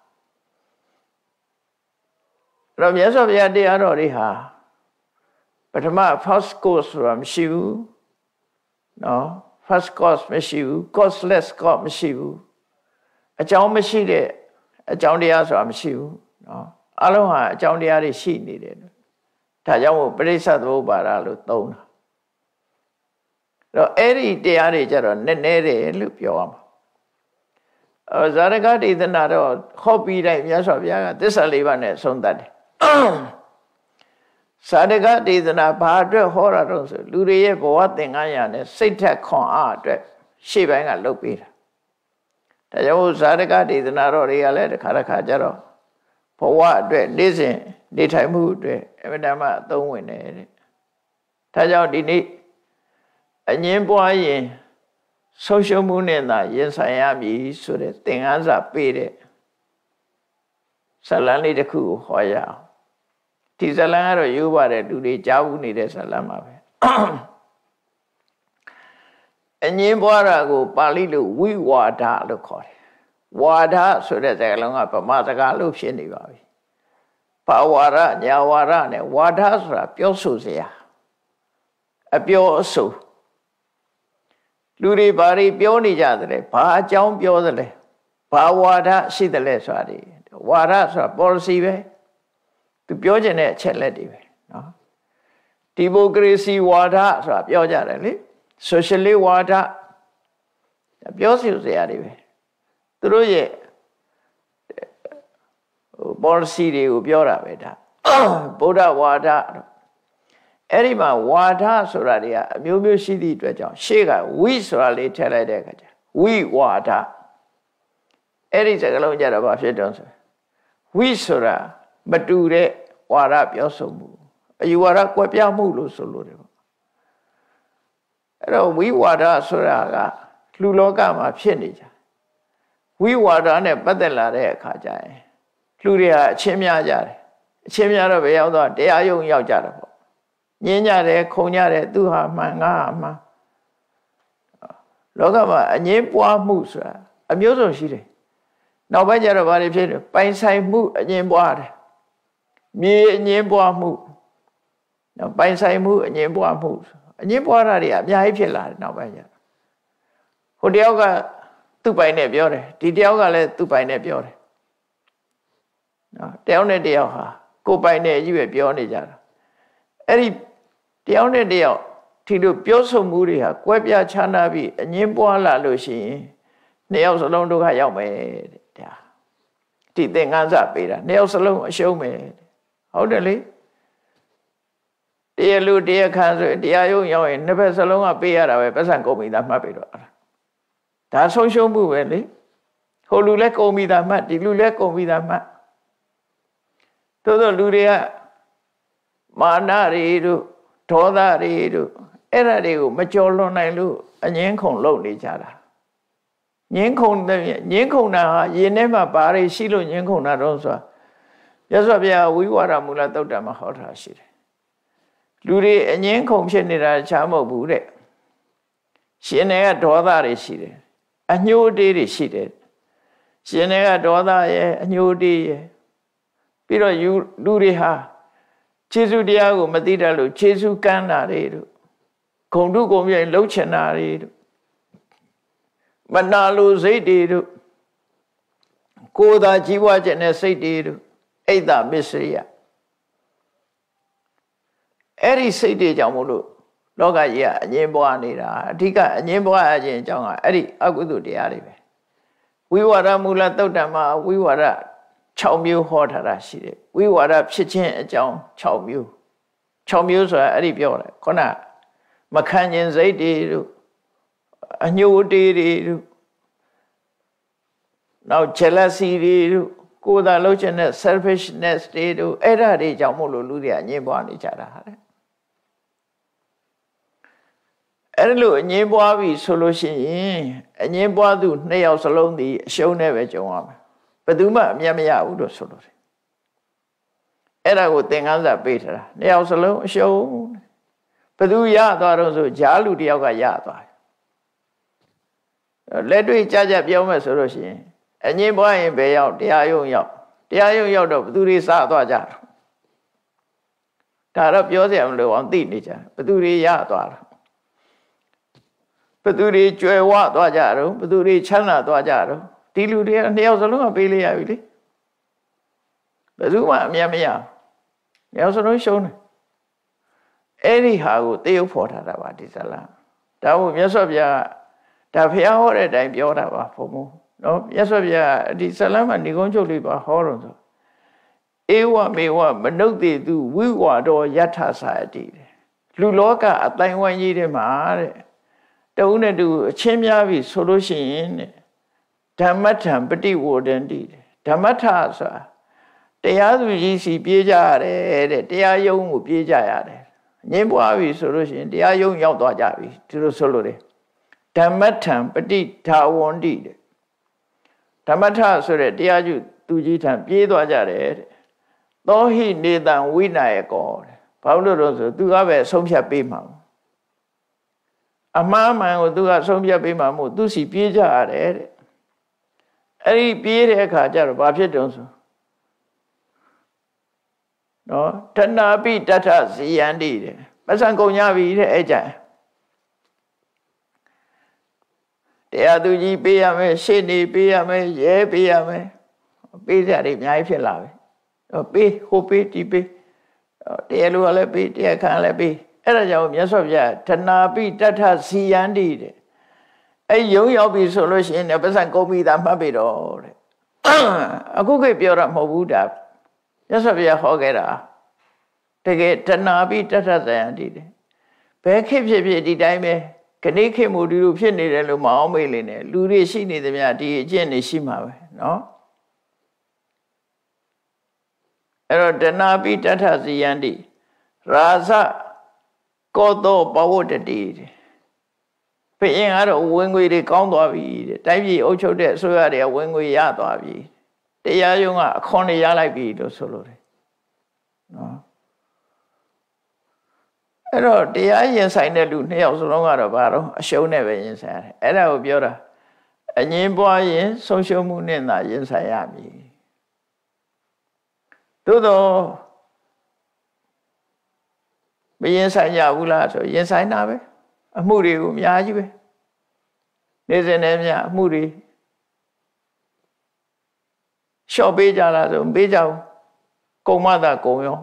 အဲ့တော့မြတ်စွာဘုရားတရားတော်တွေဟာပထမ first course ဆိုတာမရှိဘူးနော် first course မရှိဘူး courseless course မရှိဘူးအကြောင်းမရှိတဲ့အကြောင်းတရားဆိုတာမရှိဘူးနော်အလုံးဟာအကြောင်းတရားတွေရှိနေတယ်ဒါကြောင့်မို့ပရိစ္ဆေသမုပ္ပါဒ်လို့သုံးတာတော့အဲ့ဒီတရားတွေကြတော့နည်းနည်းတယ်လို့ပြောရမှာဇာရကဒေသနာတော့ဟောပြီးတိုင်းမြတ်စွာဘုရားကသစ္စာလေးပါးနဲ့ဆုံးသတ်တယ်ဇာရကဒေသနာဘာအတွက်ဟောတာတော့ဆိုလူတွေရဲ့ဘဝသင်္ကန်းရာနဲ့စိတ်ထက်ခွန်အားအတွက်ရှေ့ပိုင်းကလုပ်ပေးတာဒါကြောင့်ဇာရကဒေသနာတော်တွေကလည်းတစ်ခါကြတော့ဘဝအတွက်နေ့စဉ်နေထိုင်မှုအတွက်အမြဲတမ်းအသုံးဝင်တယ်တဲ့ဒါကြောင့်ဒီနေ့အငင်းပွားရင်ဆုံးရှုံးမှုနဲ့သာရင်ဆိုင်ရမည်ဆိုတဲ့သင်ခန်းစာပေးတဲ့ဇာလံလေးတစ်ခုကိုဟောရအောင်ဒီဇာလံကတော့ရိုးပါတယ်လူတွေကြားဘူးနေတဲ့ဇာလံပါပဲအငင်းပွားတာကိုပါဠိလိုဝိဝါဒလို့ခေါ်တယ်ဝါဒဆိုတဲ့စကားလုံးကဗမာစကားလို့ဖြစ်နေပါပြီဘာဝါဒညာဝါဒနဲ့ဝါဒဆိုတာပြောဆိုစရာအပြောအဆိုလူတွေဘာတွေပြောနေကြတယ်ဘာအကြောင်းပြောသလဲဘာဝါဒရှိတယ်လဲဆိုတာဒီဝါဒဆိုတာ policy ပဲသူပြောချင်တဲ့အချက်လက်တွေပဲနော်ဒီမိုကရေစီဝါဒဆိုတာပြောကြတယ်လေ socialist ဝါဒပြောဆိုစရာတွေပဲသူတို့ရဲ့policy တွေကိုပြောတာပဲဒါဗုဒ္ဓဝါဒအဲ့ဒီမှာဝါဒဆိုတာတွေကအမျိုးမျိုးရှိသည့်အတွက်ကြောင့်ရှေ့ကဝိဆိုတာလေးထည့်လိုက်တဲ့အခါကျဝိဝါဒအဲ့ဒီစကားလုံးကြတော့ဘာဖြစ်တော့ဆိုဝိဆိုတာမတူတဲ့ဝါဒပြောဆိုမှုအယူဝါဒကွဲပြားမှုလို့ဆိုလို့တယ်ပေါ့အဲ့တော့ဝိဝါဒဆိုတာကလူလောကမှာဖြစ်နေကြဝိဝါဒနဲ့ပတ်သက်လာတဲ့အခါကျရင်လူတွေကအချင်းများကြတယ်အချင်းများတော့ဘယ်ရောက်တော့တရားယုံရောက်ကြတယ်ပေါ့ညင်းကြတယ်ခုံကြတယ်သူဟာမှန်ငါဟာမှန်လောကမှာအငြင်းပွားမှုဆိုတာအမျိုးစုံရှိတယ်နောက်ပိုင်းကျတော့ဘာတွေဖြစ်လဲပိုင်ဆိုင်မှုအငြင်းပွားတယ်မြေအငြင်းပွားမှုနောက်ပိုင်ဆိုင်မှုအငြင်းပွားမှုအငြင်းပွားတာတွေအများကြီးဖြစ်လာတယ်နောက်ပိုင်းကျဟိုတယောက်ကသူ့ပိုင်နဲ့ပြောတယ်ဒီတယောက်ကလည်းသူ့ပိုင်နဲ့ပြောတယ်နော်တယောက်နဲ့တယောက်ဟာကိုယ်ပိုင်နဲ့ကြီးပဲပြောနေကြတာအဲ့ဒီတယောက်နဲ့တယောက်ဒီလိုပြောဆိုမှုတွေဟာကွဲပြားခြားနားပြီးအငြင်းပွားလာလို့ရှိရင်နှစ်ယောက်စလုံးဒုက္ခရောက်မယ်တဲ့ဒါဒီသင်္ကန်းစပေးတာနှစ်ယောက်စလုံးအရှုံးမယ်ဟုတ်တယ်လေတရားလူတရားခံဆိုတရားရုံရောက်ရင်နှစ်ဖက်စလုံးကပေးရတာပဲပတ်စံကုန်ပြီသားမှတ်ပြီတော့ဒါဆုံးရှုံးမှုပဲလေဟိုလူလည်းကုန်ပြီသားမှတ်ဒီလူလည်းကုန်ပြီသားမှတ်သို့သောလူတွေကမာနတွေတို့ဒေါသတွေတို့အဲ့ဒါတွေကိုမကြော်လွန်နိုင်လို့အငြင်းခုန်လုပ်နေကြတာငြင်းခုန်တာဟာယင်ထဲမှာဘာတွေရှိလို့ငြင်းခုန်တာတော့ဆိုတာမြတ်စွာဘုရားဝိဝါဒမူလသုတ်တံမှာဟောထားရှိတယ်လူတွေအငြင်းခုန်ဖြစ်နေတာချားမဟုတ်ဘူးတဲ့ရှင်တွေကဒေါသတွေရှိတယ်အညှိုးတေးတွေရှိတယ်ရှင်တွေကဒေါသရဲ့အညှိုးတေးရဲ့ပြီးတော့လူတွေဟာခြေဆုတရားကိုမသိတတ်လို့ခြေဆုကမ်းတာတွေတို့ဂုံတုဂုံပြိုင်လှုပ်ချင်တာတွေတို့မနာလိုစိတ်တွေတို့ကိုယ်သာကြီးပွားခြင်းနဲ့စိတ်တွေတို့အိတ်သာမစ္စရိယအဲ့ဒီစိတ်တွေကြောင့်မို့လို့လောကကြီးကအငြင်းပွားနေတာအဓိကအငြင်းပွားခြင်းအကြောင်းကအဲ့ဒီအကုသိုလ်တရားတွေပဲဝိဝါဒမူလသုတ်တံမှာဝိဝါဒ6မျိုးဟောထားတာရှိတယ်ဝိဝါဒဖြစ်ခြင်းအကြောင်း6မျိုး6မျိုးဆိုတာအဲ့ဒီပြောတယ်ခုနမခံခြင်းစိတ်တွေတို့အညှိုးတေးတွေတို့နောက် jealousy တွေတို့ကိုယ်သာလှုပ်ချင်တဲ့ selfishness တွေတို့အဲ့ဒါတွေကြောင့်မို့လို့လူတွေအငြင်းပွားနေကြတာတဲ့အဲ့လိုအငြင်းပွားပြီဆိုလို့ရှိရင်အငြင်းပွားသူ2ယောက်စလုံးဒီအရှုံးနဲ့ပဲကြုံရမယ်ဘယ်သူမှအမြတ်မရဘူးလို့ဆိုလို့တယ်အဲ့ဒါကိုသင်္ကန်းစာပေးထားတာ2ယောက်စလုံးအရှုံးဘယ်သူရသွားတော့ဆိုဂျားလူတယောက်ကရသွားတယ်လက်တွေ့ကြကြပြောမယ်ဆိုလို့ရှိရင်အငြင်းပွားရင်ဘယ်ရောက်တရားရုံရောက်တော့ဘယ်သူတွေစသွားကြတာဒါတော့ပြောစရာမလိုအောင်သိနေကြဘယ်သူတွေရသွားတာဘယ်သူတွေကြွယ်ဝသွားကြတော့ဘယ်သူတွေချမ်းသာသွားကြတော့ဒီလူတွေက2ယောက်စလုံးကပေးလိုက်ရပြီလေဘယ်သူမှအမြတ်မရ2ယောက်စလုံးရှုံးတယ်အဲ့ဒီဟာကိုတရုပ်ဖော်ထားတာပါဒီဇလံဒါကိုမြတ်စွာဘုရားဒါဘုရားဟောတဲ့အတိုင်းပြောတာပါဘုံဘုံနော်မြတ်စွာဘုရားဒီဇလံမှာဏိကုံးချုပ်လေးပါဟောတော့ဆိုဧဝမေဝမနုဿေတုဝိဝါဒောယထာစာတိလူလောကအတိုင်းဝိုင်းကြီးတွေမှာတဲ့တဦးနဲ့တူအချင်းများပြီဆိုလို့ရှိရင်တဲ့ဓမ္မထံပฏิဝေဒန္တိဓမ္မထဆိုတာတရားသူကြီးစီပြေးကြရတယ်တဲ့တရားယုံကိုပြေးကြရတယ်ငြင်းပွားပြီဆိုလို့ရှိရင်တရားယုံရောက်သွားကြပြီဒီလိုဆိုလို့တယ်ဓမ္မထံပฏิဒါဝန္တိတဲ့ဓမ္မထဆိုတဲ့တရားသူကြီးထံပြေးသွားကြတယ်တဲ့သောဟိနေတံဝိနာယကောတဲ့ဘာလို့လို့ဆိုသူကပဲဆုံးဖြတ်ပေးမှာအမှားမှန်ကိုသူကဆုံးဖြတ်ပေးမှာမို့သူစီပြေးကြရတယ်တဲ့အဲ့ဒီပြေးတဲ့အခါကျတော့ဘာဖြစ်တုံးဆိုနော်တဏှာပိတထဇီယန္တိတဲ့ပတ်စံကုန်ကြပြီတဲ့အဲ့ကြတရားသူကြီးပေးရမယ်ရှေ့နေပေးရမယ်ရဲပေးရမယ်ပေးကြတယ်အများကြီးဖြစ်လာပဲပေးဟိုပေးဒီပေးတရားလူကလည်းပေးတရားခံလည်းပေးအဲ့ဒါကြောင့်မြတ်စွာဘုရားတဏှာပိတထဇီယန္တိတဲ့အဲ့ယုံရောက်ပြီဆိုလို့ရှိရင်ပတ်စံကုန်ပြီသာမှတ်ပြီတော့တဲ့အခုခေတ်ပြောတာမဟုတ်ဘူးဒါမြတ်စွာဘုရားဟောခဲ့တာတကယ်တဏှာပိတထဇီယန္တိတဲ့ဘယ်ခေတ်ဖြစ်ဖြစ်ဒီတိုင်းပဲခဏခေတ်မူဒီလိုဖြစ်နေတယ်လို့မအောင်မေ့လေနဲ့လူတွေရှိနေသမျှဒီအကျင့်တွေရှိမှာပဲနော်အဲ့တော့တဏှာပိတထဇီယန္တိရာဇကောသောပဝတ္တတိတဲ့ဘုရင်ကတော့ဝင်ငွေတွေကောင်းသွားပြီတဲ့တိုင်းပြည်အုပ်ချုပ်တဲ့အစိုးရတွေကဝင်ငွေရသွားပြီတရားရုံးကအခွန်တွေရလိုက်ပြီလို့ဆိုလို့တယ်နော်အဲ့တော့တရားရင်ဆိုင်တဲ့လူနှစ်ယောက်စလုံးကတော့ဘာတော့အရှုံးနဲ့ပဲရင်ဆိုင်ရတယ်အဲ့ဒါကိုပြောတာအငြင်းပွားရင်ဆုံးရှုံးမှုနဲ့သာရင်ဆိုင်ရမည်သို့တော့မရင်ဆိုင်ရဘူးလားဆိုရင်ဆိုင်တာပဲအမှုတွေကိုအများကြီးပဲနေစဉ်နဲ့များအမှုတွေလျှော့ပေးကြလားဆိုမပေးကြဘူးကုံမသာကုံရော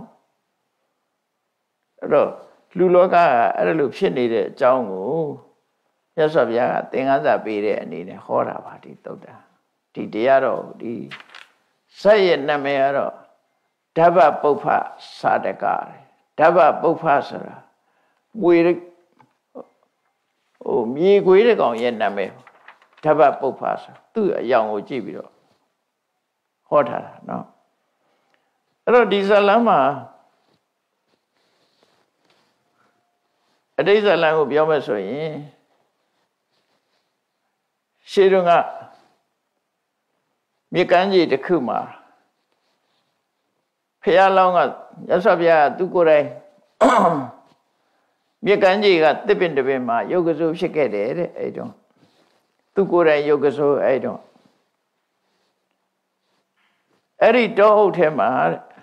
အဲ့တော့လူလောကအဲ့လိုဖြစ်နေတဲ့အကြောင်းကိုမြတ်စွာဘုရားကသင်္ကန်းစာပေးတဲ့အနေနဲ့ဟောတာပါဒီသုတ်တာဒီတရားတော်ဒီဇက်ရဲ့နာမည်ကတော့ဓဗ္ဗပုပ္ပစာတကဓဗ္ဗပုပ္ပဆိုတာဝေမြေခွေးတဲ့ကောင်ရဲ့နာမည်ဓဗ္ဗပုပ္ပဆိုသူ့အယောင်ကိုကြည့်ပြီးတော့ဟောထားတာနော်အဲ့တော့ဒီဇလမ်းမှာအတိတ်ဇလံကိုပြောမယ်ဆိုရင်ရှေးတုန်းကမြေကမ်းခြေတစ်ခုမှာဖះလောင်းကရသော်ဘုရားသူကိုယ်တိုင်မြေကမ်းခြေကတစ်ပင်တစ်ပင်မှာယုတ်ကစိုးဖြစ်ခဲ့တယ်တဲ့အဲ့တော့သူကိုယ်တိုင်ယုတ်ကစိုးအဲ့တော့အဲ့ဒီတောအုပ်ထဲမှာ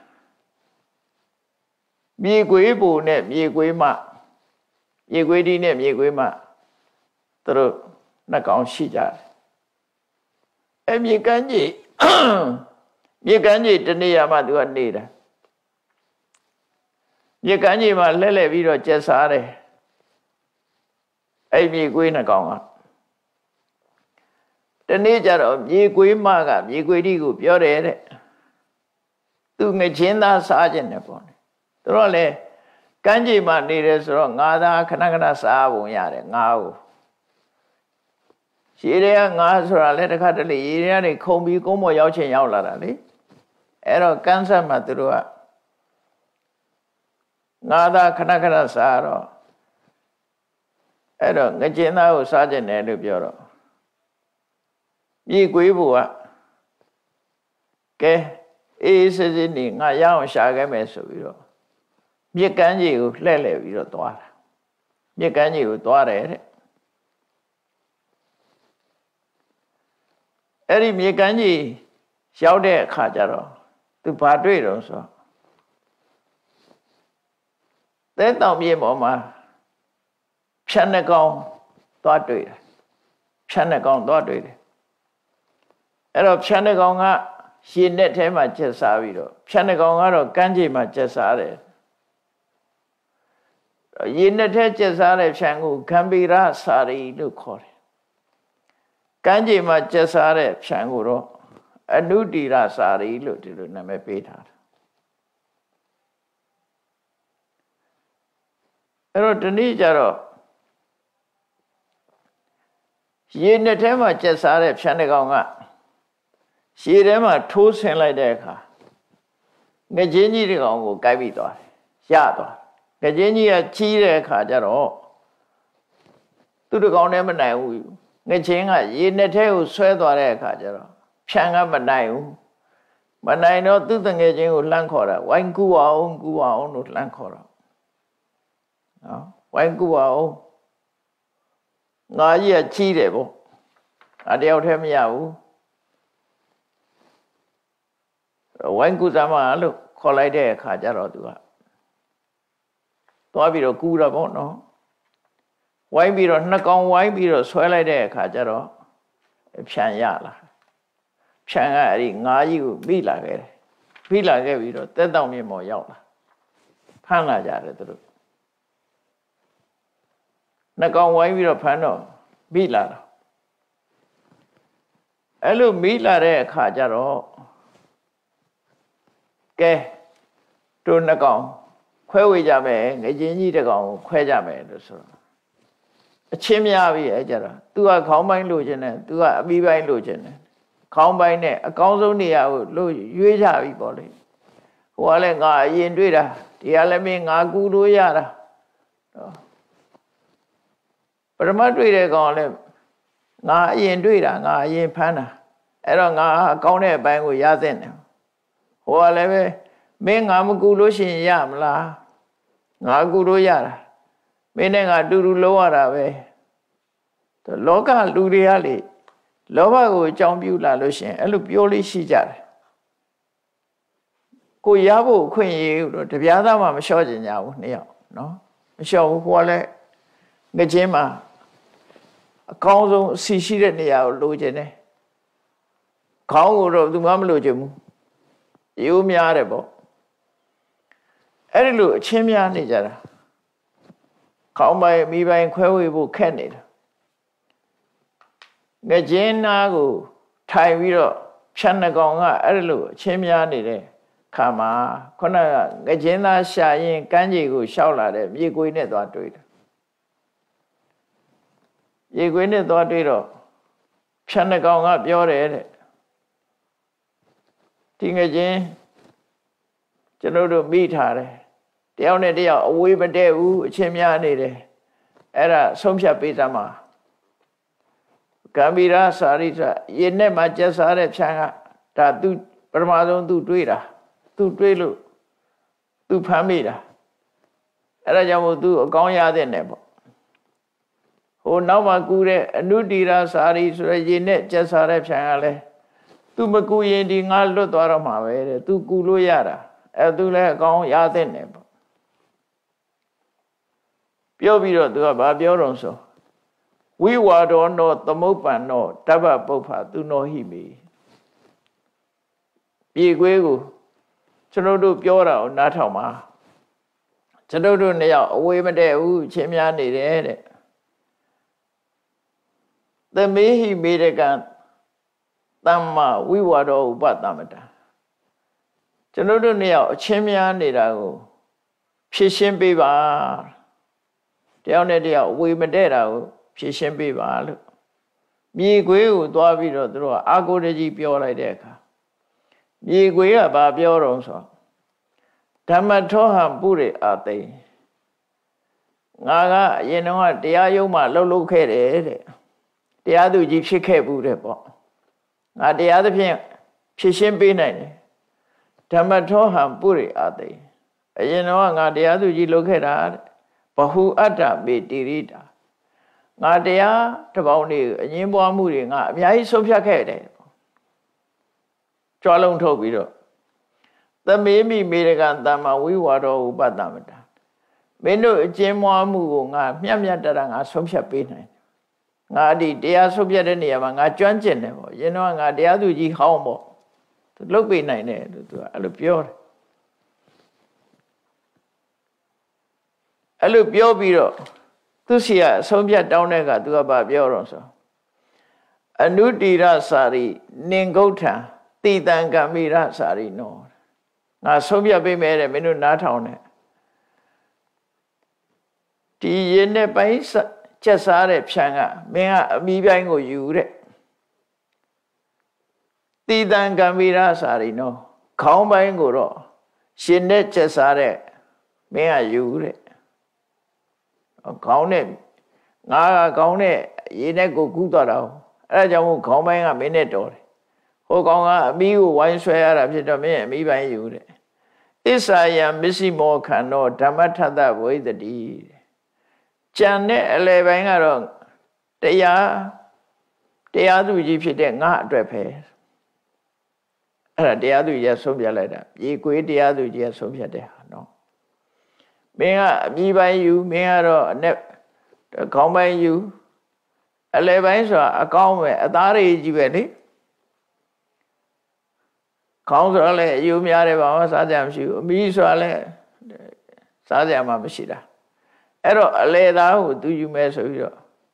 မြေကွေးပူနဲ့မြေကွေးမမြေခွေးဒီနဲ့မြေခွေးမသူတို့နှစ်ကောင်ရှိကြတယ်အဲမြေကမ်းကြီးတနေရာမှာသူကနေတာမြေကမ်းကြီးမှာလဲလှဲ့ပြီးတော့ကျက်စားတယ်အဲ့မြေခွေးနှစ်ကောင်ကတနေ့ကျတော့မြေခွေးမကမြေခွေးဒီကိုပြောတယ်တဲ့သူငချင်းသားစားခြင်းနဲ့ပေါ့သူတို့လည်းကမ်းခြေမှာနေတယ်ဆိုတော့ငါသားခဏခဏစားပုံရတယ်ငါ့ကိုရေတွေကငါဆိုတာလည်းတစ်ခါတလေရေတွေကနေခုံပြီးကုန်းပေါ်ရောက်ချင်ရောက်လာတာလေအဲ့တော့ကမ်းဆက်မှာသူတို့ကငါသားခဏခဏစားတော့အဲ့တော့ငကျင်းသားကိုစားခြင်းတယ်လို့ပြောတော့မြေကွေးဘူကကဲအေးစစ်စစ်နေငါရအောင်ရှာခဲ့မယ်ဆိုပြီးတော့မြစ်ကမ်းကြီးကိုလှည့်လှည့်ပြီးတော့သွားတာမြစ်ကမ်းကြီးကိုသွားတယ်တဲ့အဲ့ဒီမြစ်ကမ်းကြီးရောက်တဲ့အခါကျတော့သူဘာတွေ့တော့ဆိုသဲတောင်မြေပေါ်မှာဖြတ်နှကောင်သွားတွေ့တယ်ဖြတ်နှကောင်သွားတွေ့တယ်အဲ့တော့ဖြတ်နှကောင်ကရေနဲ့ထဲမှာကျက်စားပြီးတော့ဖြတ်နှကောင်ကတော့ကမ်းခြေမှာကျက်စားတယ်ရေနဲ့ထဲကျက်စားတဲ့ဖြံကိုဂံဗီရစာရီလို့ခေါ်တယ်။ကမ်းခြေမှာကျက်စားတဲ့ဖြံကိုတော့အနုတီရစာရီလို့ဒီလိုနာမည်ပေးထားတယ်။အဲ့တော့ဒီနေ့ကျတော့ရေနဲ့ထဲမှာကျက်စားတဲ့ဖြံတစ်ကောင်ကရေထဲမှာထိုးဆင်လိုက်တဲ့အခါငချင်းကြီးတစ်ကောင်ကိုကိုက်ပြီးသွားတယ်။ရသွားတယ်ငကျင်းကြီးကကြီးတဲ့အခါကျတော့သူတကောင်နဲ့မနိုင်ဘူးငချင်းကရေနဲ့ထဲကိုဆွဲသွားတဲ့အခါကျတော့ဖြံကမနိုင်ဘူးမနိုင်တော့သူတငယ်ချင်းကိုလှမ်းခေါ်တာဝိုင်းကူအောင်လို့လှမ်းခေါ်တော့နော်ဝိုင်းကူအောင်ငါကြီးကကြီးတယ်ပေါ့ငါတယောက်တည်းမရဘူးဝိုင်းကူသမားလို့ခေါ်လိုက်တဲ့အခါကျတော့သူကသွားပြီးတော့ကူတာပေါ့နော်ဝိုင်းပြီးတော့နှစ်ကောင်ဝိုင်းပြီးတော့ဆွဲလိုက်တဲ့အခါကျတော့ဖြန်ရလာဖြန်ကအဲ့ဒီငါးကြီးကိုမိလာခဲ့တယ်မိလာခဲ့ပြီးတော့တက်တောင်မြင့်ပေါ်ရောက်လာဖမ်းလာကြတယ်သူတို့နှစ်ကောင်ဝိုင်းပြီးတော့ဖမ်းတော့မိလာတာအဲ့လိုမိလာတဲ့အခါကျတော့ကဲတို့နှစ်ကောင်ခွဲဝေကြမယ်ငကြင်းကြီးတစ်ကောင်ကိုခွဲကြမယ်လို့ဆိုတော့အချင်းများပြီအဲ့ကြတော့ तू ကခေါင်းပိုင်းလိုချင်တယ် तू ကအပြီးပိုင်းလိုချင်တယ်ခေါင်းပိုင်းနဲ့အကောင်းဆုံးနေရာကိုလို့ရွေးကြပြီပေါ့လေဟိုကလည်းငါအရင်တွေ့တာဒီကလည်းမင်းငါကူလို့ရတာပရမတ်တွေ့တဲ့ကောင်လည်းငါအရင်တွေ့တာငါအရင်ဖမ်းတာအဲ့တော့ငါအကောင်းတဲ့အပိုင်းကိုရသင့်တယ်ဟိုကလည်းပဲမင်းငါမကူလို့ရှိရင်ရမလားငါကူလို့ရတာမင်းနဲ့ငါတူတူလုံးရတာပဲလောကလူတွေကလေလောဘကိုအကြောင်းပြုလာလို့ရှိရင်အဲ့လိုပြောလို့ရှိကြတယ်ကိုရဖို့အခွင့်အရေးတော့တပြားသားမှမလျှော့ကျင်ကြဘူးနှစ်ယောက်နော်မလျှော့ဘူးဟိုကလည်းငချင်းမှာအကောင်းဆုံးအစီရှိတဲ့နေရာကိုလိုချင်တယ်ခေါင်းကိုတော့သူမှမလိုချင်ဘူးရိုးများတယ်ပေါ့အဲ့ဒီလိုအချင်းများနေကြတာခေါင်းပိုင်းမိပိုင်းခွဲဝေဖို့ခက်နေတာငကြင်းနာကိုထိုင်ပြီးတော့ဖြတ်နှကောင်ကအဲ့ဒီလိုအချင်းများနေတဲ့ခါမှာခုနကငကြင်းသားရှာရင်ကမ်းခြေကိုရှောက်လာတဲ့မြေကွေးနဲ့သွားတွေ့တယ်မြေကွေးနဲ့သွားတွေ့တော့ဖြတ်နှကောင်ကပြောတယ်တဲ့ဒီငကြင်းကျွန်တော်တို့မိထားတယ်တယောက်နဲ့တယောက်အဝေးမတည့်ဘူးအချင်းများနေတယ်အဲ့ဒါဆုံးဖြတ်ပေးသမှာကံဗီရာစာရိတရေနဲ့မှကျက်စားတဲ့ဖြန်းကဒါသူပထမဆုံးသူတွေးတာသူတွေးလို့သူဖမ်းမိတာအဲ့ဒါကြောင့်မို့သူအကောင်းရတဲ့နဲ့ပေါ့ဟိုနောက်မှကူတဲ့အနုတီရာစာရိဆိုရရေနဲ့ကျက်စားတဲ့ဖြန်းကလည်းသူမကူရင်ဒီငါလွတ်သွားတော့မှာပဲတဲ့သူကူလို့ရတာအဲ့သူလည်းအကောင်းရတဲ့နဲ့ပေါ့ပြောပြီးတော့သူကဘာပြောတော့ဆိုဝိဝါဒောနောသမုပ္ပန္နောတဗ္ဗပုပ္ဖသူနောဟိမိပြေကွေးကိုကျွန်တော်တို့ပြောတာကိုနားထောင်ပါကျွန်တော်တို့နှစ်ယောက်အဝေးမတည့်ဘူးချင်းများနေတယ်တဲ့သမေဟိမေရကံသမ္မာဝိဝါဒောဥပတမတံကျွန်တော်တို့နှစ်ယောက်အချင်းများနေတာကိုဖြည့်ရှင်းပေးပါတယောက်နဲ့တယောက်အဝေးမတည့်တာကိုဖြည့်ရှင်းပေးပါလို့မြေခွေးကိုသွားပြီးတော့သူတို့ကအာကိုတကြီးပြောလိုက်တဲ့အခါမြေခွေးကဘာပြောတော့ဆိုဓမ္မထောဟံပုရိအာသိငါကအရင်တော့တရားရုံးမှာလှုပ်လှုပ်ခဲ့တယ်တဲ့တရားသူကြီးဖြစ်ခဲ့ဘူးတဲ့ပေါ့ငါတရားသဖြင့်ဖြည့်ရှင်းပေးနိုင်တယ်ဓမ္မထောဟံပုရိအာသိအရင်တော့ငါတရားသူကြီးလုပ်ခဲ့တာတဲ့ဘဟုအတ္တမေတိရိတာငါတရားတစ်ပေါင်းနေအငင်းပွားမှုတွေငါအများကြီးဆုံးဖြတ်ခဲ့တယ်ကြွားလုံးထုတ်ပြီးတော့သမေမိမေရကံတမ္မာဝိဝါဒောဥပတမတံမင်းတို့အကျဉ်းမွားမှုကိုငါမျှမျှတတငါဆုံးဖြတ်ပေးနိုင်ငါဒီတရားဆုံးဖြတ်တဲ့နေရာမှာငါကျွမ်းကျင်တယ်ပေါ့ရင်းတော့ငါတရားသူကြီးဟောင်းပေါ့သူလုပ်ပေးနိုင်တယ်လို့သူကအဲ့လိုပြောတယ်အဲ့လိုပြောပြီးတော့သူစီကအဆုံးဖြတ်တောင်းတဲ့ကသူကဘာပြောတော့ဆိုအနုတီရစာရိနင်္ဂုဋ္ဌံတိတံကံမိရစာရိနောငါဆုံးဖြတ်ပေးမယ်တဲ့မင်းတို့နားထောင်တယ်ဒီရေနဲ့ပိုင်းချက်စားတဲ့ဖြန်ကမင်းကအမိပိုင်းကိုယူတဲ့တိတံကံမိရစာရိနောခေါင်းပိုင်းကိုတော့ရှင်နဲ့ချက်စားတဲ့မင်းကယူတဲ့ခေါင်းနဲ့ငါကခေါင်းနဲ့ရေနဲ့ကိုကူးသွားတာအဲ့ဒါကြောင့်မို့ခေါင်းပိုင်းကမင်းနဲ့တော်တယ်ဟိုကောင်ကအမီးကိုဝိုင်းဆွဲရတာဖြစ်တော့မင်းအမီးပိုင်းယူတဲ့သစ္စာယံမစ္စည်းမောခန္ဓာဓမ္မထတဝိသတိကြံတဲ့အလယ်ပိုင်းကတော့တရားသူကြီးဖြစ်တဲ့ငါအတွက်ပဲအဲ့ဒါတရားသူကြီးဆုံးဖြတ်လိုက်တာရေကွေးတရားသူကြီးဆုံးဖြတ်တဲ့ဟာနော်မင်းကအမြီးပိုင်းယူမင်းကတော့အနဲ့ခေါင်းပိုင်းယူအလဲပိုင်းဆိုတာအကောင်းပဲအသားတွေကြီးပဲလေခေါင်းဆိုတာလည်းအယူများတယ်ဘာမှစားကြမရှိဘူးအမြီးဆိုတာလည်းစားကြမှမရှိတာအဲ့တော့အလဲသားကိုသူယူမယ်ဆိုပြီးတော့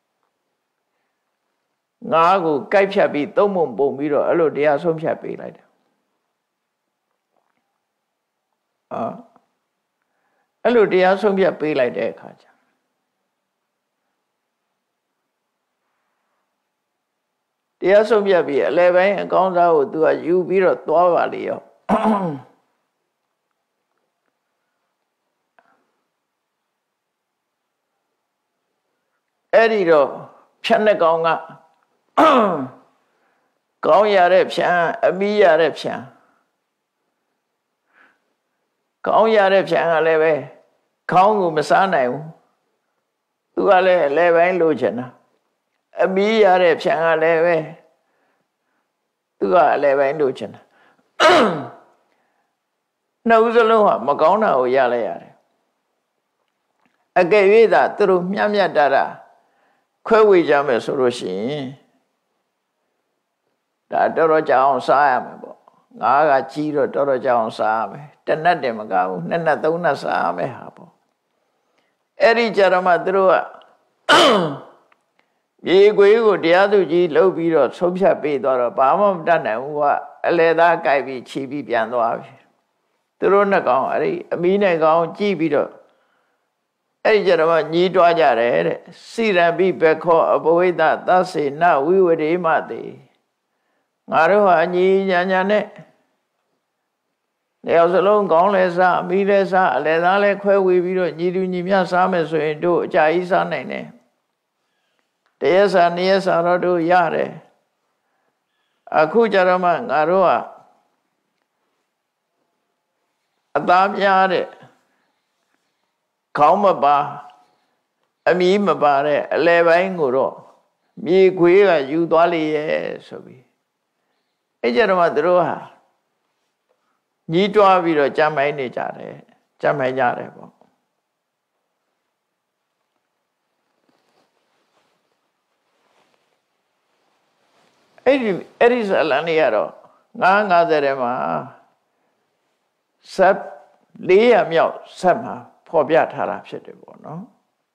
ငါးကိုကိုက်ဖြတ်ပြီးသုံးပုံပုံပြီးတော့အဲ့လိုတရားဆုံးဖြတ်ပေးလိုက်တယ်အဲ့လိုတရားဆုံးဖြတ်ပေးလိုက်တဲ့အခါကျတရားဆုံးဖြတ်ပြီးအလဲပိုင်းအကောင်းစားကိုသူကယူပြီးတော့သွားပါလေရောအဲ့ဒီတော့ဖြတ်နဲ့ကောင်းကကောင်းရတဲ့ဖြန်းအမီးရတဲ့ဖြန်းကောင်းရတဲ့ဖြန်းကလည်းပဲခေါင်းကိုမစားနိုင်ဘူးသူကလည်းအလဲပိုင်းလိုချင်တာအမီးရတဲ့ဖြန်းကလည်းပဲသူကအလဲပိုင်းလိုချင်တာနှစ်ဦးစလုံးကမကောင်းတာကိုရလိုက်ရတယ်အကယ်၍သာသူတို့မျှမျှတတာခွဲဝေကြမယ်ဆိုလို့ရှိရင်ဒါတော်တော်ကြာအောင်စားရမယ်ပေါ့ငါးကကြီးတော့တော်တော်ကြာအောင်စားရမယ်တနတ်တယ်မကဘူးနှစ်နတ်သုံးနတ်စားရမယ်ဟာပေါ့အဲ့ဒီကြတော့မှသူတို့ကရေခွေးကိုတရားသူကြီးလှုပ်ပြီးတော့ဆုံးဖြတ်ပေးသွားတော့ဘာမှမတတ်နိုင်ဘူးကအလဲသားကြိုက်ပြီးခြီးပြီးပြန်သွားပြီသူတို့နှစ်ကောင်အဲ့ဒီအမီးနဲ့ကောင်ကြည့်ပြီးတော့အဲ့ဒီကြတော့ညီးတွားကြတယ်တဲ့စိရံပိဘခောအဘဝိဒသစေနဝိဝရေမတေငါတို့ဟာညီညာညာနဲ့တယောက်စလုံးကောင်းလဲစားအမီးလဲစားအလဲသားလဲခွဲဝေပြီးတော့ညီတူညီမျှစားမယ်ဆိုရင်တို့အကြာကြီးစားနိုင်တယ်တရက်စားနှစ်ရက်စားတော့တို့ရတယ်အခုကြတော့မှငါတို့ကအသားများတဲ့ခေါင်းမပါအမီးမပါတဲ့အလဲပိုင်းကိုတော့မြေခွေးကယူသွားလေရဲ့ဆိုပြီးအဲ့ကြတော့မှသူတို့ဟာညီးတွားပြီးတော့ကြမ်းမိုင်းနေကြတယ်ကြမ်းမိုင်းကြတယ်ပေါ့အဲ့ဒီဇလန်လေးကတော့950ထဲမှာဆက်400မြောက်ဆက်မှာဖော်ပြထားတာဖြစ်တယ်ပေါ့နော်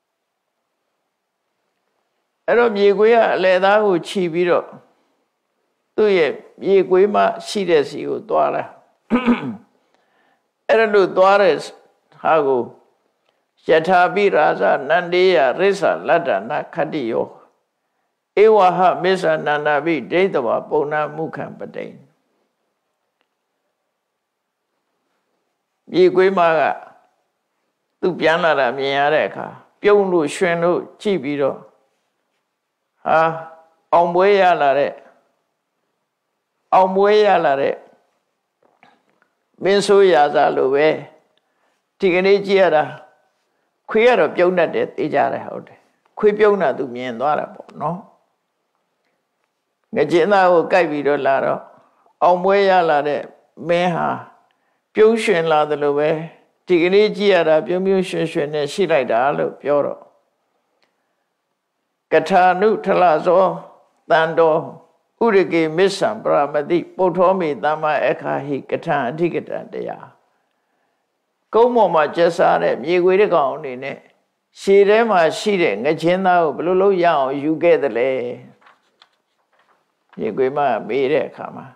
အဲ့တော့မြေခွေးကအလဲသားကိုခြီးပြီးတော့သူ့ရဲ့မြေခွေးမှရှိတဲ့စီကိုသွားတာအဲ့လိုသွားတဲ့ဟာကိုယထာပိရာဇနန္ဒေယရိစ္ဆလတ္တနာခတ္တိယောဧဝဟမစ္ဆနန္ဒပိဒိဋ္ဌဝပုံနာမုခံပတိန်မြေခွေးမကသူပြန်လာတာမြင်ရတဲ့အခါပြုံးလို့ရွှင်လို့ကြည့်ပြီးတော့ဟာအောင်ပွဲရလာတဲ့မင်းဆိုးရာစားလို့ပဲဒီကနေ့ကြည့်ရတာခွေးကတော့ပြုံးတတ်တယ်သိကြတယ်ဟုတ်တယ်ခွေးပြုံးတာသူမြင်သွားတာပေါ့နော်ငကျင်းသားကိုကြိုက်ပြီးတော့လာတော့အောင်ပွဲရလာတဲ့မင်းဟာပြုံးရွှင်လာတယ်လို့ပဲဒီကနေ့ကြည့်ရတာပြုံးရွှင်ရွှင်နဲ့ရှိလိုက်တာလို့ပြောတော့ကထာနုထလဇောတန်တော်ဥရကေမစ္ဆံပရမတိပုထောမေသမ္မာအခါဟိကထာအဓိကတံတရားကုန်းပေါ်မှာကျက်စားတဲ့မြေခွေးတစ်ကောင်အနေနဲ့ရှည်ထဲမှာရှိတဲ့ငချင်းသားကိုဘယ်လိုလုပ်ရအောင်ယူခဲ့သလဲမြေခွေးမမေးတဲ့အခါမှာ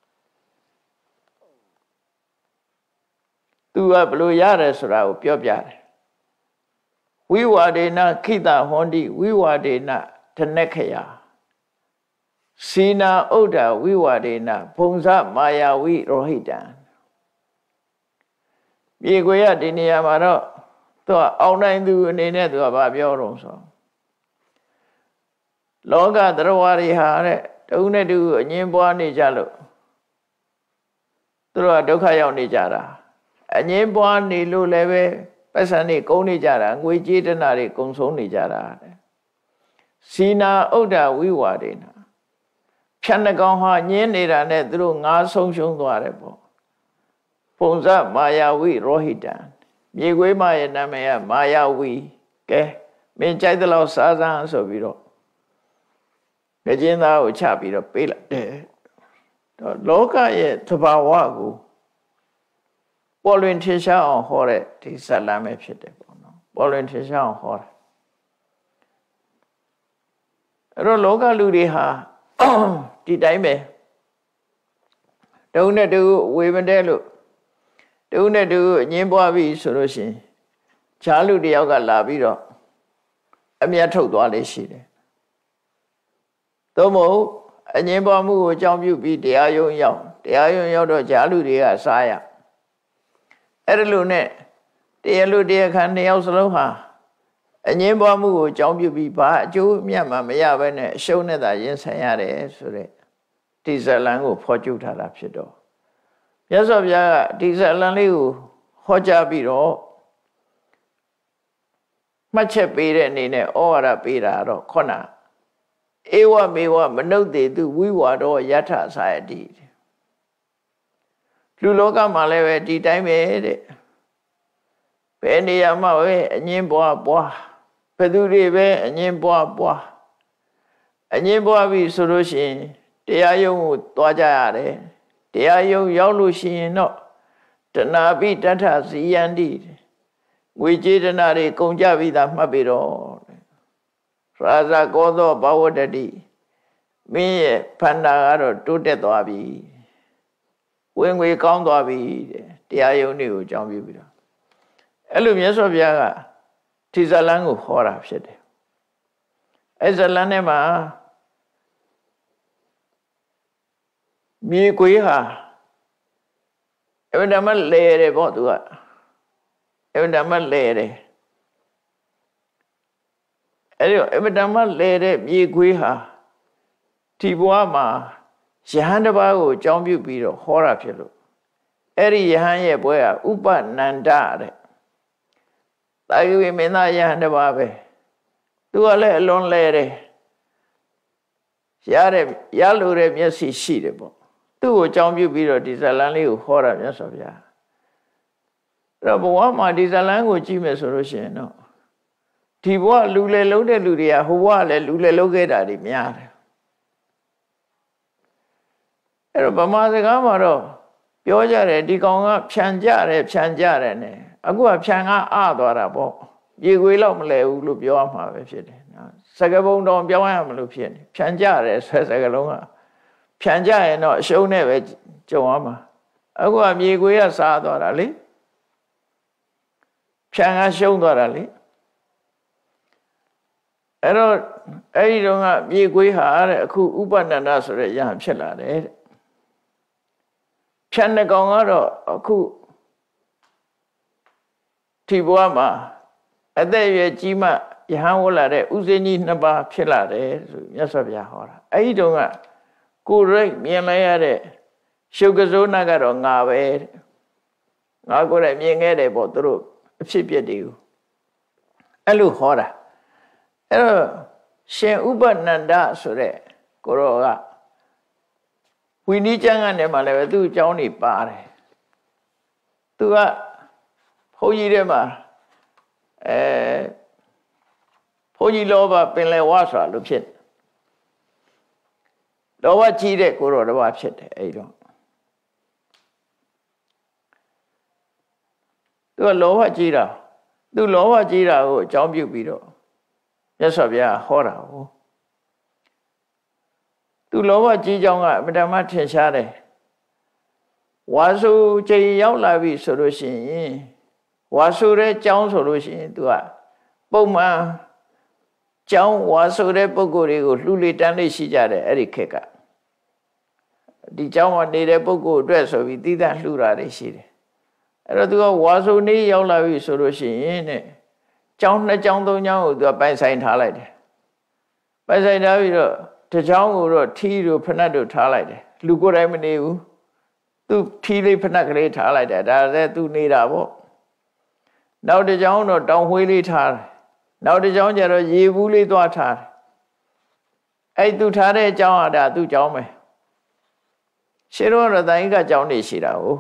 သူကဘယ်လိုရတယ်ဆိုတာကိုပြောပြတယ်ဝိဝါဒေနခိတဟွန်တိဝိဝါဒေနဓနက္ခယစီနာဥဒ္ဒဝိဝါဒေနဘုံဇမာယာဝိရောဟိတံမြေခွေရဒီနေရာမှာတော့သူကအောင်နိုင်သူအနေနဲ့သူကဘာပြောတော့ဆိုလောကသရဝရီဟာတဲ့တုံးနဲ့တူအငင်းပွားနေကြလို့သူတို့ကဒုက္ခရောက်နေကြတာအငင်းပွားနေလို့လည်းပဲပတ်စံနေကုန်နေကြတာငွေကြေးတနာတွေကုန်ဆုံးနေကြတာစီနာဥဒ္ဒဝိဝါဒေနဖြတ်နှကောင်ဟာညင်းနေတာနဲ့သူတို့ငါးဆုံးရှုံးသွားတယ်ပေါ့ပုံစံမာယာဝိရောဟိတံမြေခွေးမရဲ့နာမည်ကမာယာဝီကဲမင်းကြိုက်တဲ့လောက်စားစမ်းဆိုပြီးတော့ငကျင်းသားကိုချပြီးတော့ပေးလိုက်တယ်တော့လောကရဲ့သဘာဝကိုပေါ်လွင်ထင်ရှားအောင်ဟောတဲ့ဒီဇာတ်လမ်းပဲဖြစ်တယ်ပေါ့နော်ပေါ်လွင်ထင်ရှားအောင်ဟောတာအဲ့တော့လောကလူတွေဟာဒီတိုင်းပဲတုံးနဲ့တူဝေမတဲလို့တုံးနဲ့တူအငင်းပွားပြီဆိုလို့ရှိရင်ခြားလူတယောက်ကလာပြီးတော့အမျက်ထုတ်သွားလေရှိတယ်သို့မဟုတ်အငင်းပွားမှုကိုအကြောင်းပြုပြီးတရားရုံးရောက်တော့ခြားလူတွေကစားရအဲ့ဒါလို့နဲ့တရားလူတရားခံနှစ်ယောက်စလုံးဟာအငင်းပွားမှုကိုအကြောင်းပြုပြီးဘာအကျိုးအမြတ်မှမရဘဲနဲ့အရှုံးနဲ့သာရင်ဆိုင်ရတယ်ဆိုတဲ့ဒီဇလံကိုဖော်ကျူထားတာဖြစ်တော့မြတ်စွာဘုရားကဒီဇလံလေးကိုဟောကြားပြီးတော့မှတ်ချက်ပေးတဲ့အနေနဲ့ဩဝါဒပေးတာတော့ခုနဧဝမေဝမနုဿေတုဝိဝါဒောယထသာယတိလူလောကမှာလည်းပဲဒီတိုင်းပဲတဲ့ဘယ်နေရာမှာပဲအငင်းပွားဘယ်သူတွေပဲအငင်းပွားအငင်းပွားပြီဆိုလို့ရှိရင်တရားယုံကိုသွားကြရတယ်တရားယုံရောက်လို့ရှိရင်တော့တဏှာပိတထဇီယန္တိငွေကြေးတဏှာတွေကုန်ကြပြီသာမှတ်ပြီးတော့ရာဇကောသောဘဝတ္တိမင်းရဲ့ဖန္တာကတော့တိုးတက်သွားပြီဝင်ငွေကောင်းသွားပြီတဲ့တရားယုံတွေကိုအကြောင်းပြုပြီးတော့အဲ့လိုမြတ်စွာဘုရားကဒီဇလံကိုဟောတာဖြစ်တယ်အဲ့ဇလံထဲမှာမြေခွေးဟာအမှန်တမ်းလဲတယ်ပေါ့သူကအမှန်တမ်းလဲတယ်အဲ့ဒီအမှန်တမ်းလဲတဲ့မြေခွေးဟာဒီဘဝမှာယဟန်တစ်ပါးကိုအကြောင်းပြုပြီးတော့ဟောတာဖြစ်လို့အဲ့ဒီယဟန်ရဲ့ဘွဲကဥပနန္ဒတဲ့တာဂိဝေမင်းသားယဟန်တစ်ပါးပဲသူကလည်းအလွန်လဲတယ်ရလို့တဲ့မျက်စိရှိတယ်ပေါ့သူ့ကိုအကြောင်းပြုပြီးတော့ဒီဇလံလေးကိုဟောတာမြတ်စွာဘုရားအဲ့တော့ဘဝမှာဒီဇလံကိုကြည့်မယ်ဆိုလို့ရှိရင်တော့ဒီဘဝလူလေလုံးတဲ့လူတွေကဟိုဘဝလည်းလူလေလုံးခဲ့တာတွေများတယ်အဲ့တော့ဗမာစကားမှာတော့ပြောကြတယ်ဒီကောင်ကဖြန်ကြတယ်နဲ့အခုကဖြန်ကအသွားတာပေါ့ရေခွေးလောက်မလဲဘူးလို့ပြောရမှာပဲဖြစ်တယ်နော်စကားပုံတော်ပြောင်းရမလို့ဖြစ်နေဖြန်ကြတယ်ဆိုတဲ့စကားလုံးကဖြန်ကြရင်တော့အရှုံးနဲ့ပဲကြုံရမှာအခုကမြေခွေးကစားသွားတာလေဖြန်ကရှုံးသွားတာလေအဲ့တော့အဲ့ဒီတော့ကမြေခွေးဟာတဲ့အခုဥပနန္ဒဆိုတဲ့ယဟန်ဖြစ်လာတယ်တဲ့ဖြန်တဲ့ကောင်ကတော့အခုဒီဘဝမှာအသက်အရွယ်ကြီးမှယဟန်ဝလာတဲ့ဥစဉ်ကြီးနှစ်ပါးဖြစ်လာတယ်ဆိုမြတ်စွာဘုရားဟောတာအဲ့ဒီတော့ကကိုယ်ရိတ်မြင်လိုက်ရတဲ့ရှုပ်ကစိုးနာကတော့ငါပဲတဲ့ငါကိုယ်တိုင်မြင်ခဲ့တယ်ပေါ့သူတို့အဖြစ်ပြက်တွေကိုအဲ့လိုဟောတာအဲ့တော့ရှင်ဥပနန္ဒဆိုတဲ့ကိုရောကဝိနည်းကျမ်းကနေမှလည်းသူ့အကြောင်းတွေပါတယ်သူကဘုန်းကြီးထဲမှာဘုန်းကြီးလောဘပင်လယ်ဝါဆိုတာလို့ဖြစ်လောဘကြီးတဲ့ကိုရောတစ်ပါးဖြစ်တယ်အဲ့တော့သူကလောဘကြီးတာသူလောဘကြီးတာကိုအကြောင်းပြုပြီးတော့မြတ်စွာဘုရားဟောတာကိုသူလောဘကြီးကြောင်းကအမှန်တမ်းထင်ရှားတယ်ဝါစုချိန်ရောက်လာပြီဆိုလို့ရှိရင်ဝါစုတဲ့ကြောင်းဆိုလို့ရှိရင်သူကပုံမှန်ကြောင်းဝါစုတဲ့ပုဂ္ဂိုလ်တွေကိုလှူလေတန်းလေးရှိကြတယ်အဲ့ဒီခေတ်ကဒီကြောင်းမှာနေတဲ့ပုဂ္ဂိုလ်အတွက်ဆိုပြီးသီးသန့်လှူတာတွေရှိတယ်အဲ့တော့သူကဝါစုနေရောက်လာပြီဆိုလို့ရှိရင်တဲ့ကြောင်းနှစ်ကြောင်းသုံးကြောင်းကိုသူကပိုင်ဆိုင်ထားလိုက်တယ်ပိုင်ဆိုင်ထားပြီးတော့တစ်ကြောင်းကိုတော့ထီးတို့ဖနက်တို့ထားလိုက်တယ်လူကိုယ်တိုင်မနေဘူးသူထီးလေးဖနက်ကလေးထားလိုက်တယ်ဒါလည်းသူနေတာပေါ့နောက်တစ်ကြောင်းတော့တောင်ဝှေးလေးထားတယ်နောက်တစ်ကြောင်းကျတော့ရေဘူးလေးသွားထားတယ်အဲ့သူထားတဲ့အကြောင်းဟာဒါသူ့ကြောင်းပဲရှင်တော်ရတန်ကြီးကကြောင်းနေရှိတာကို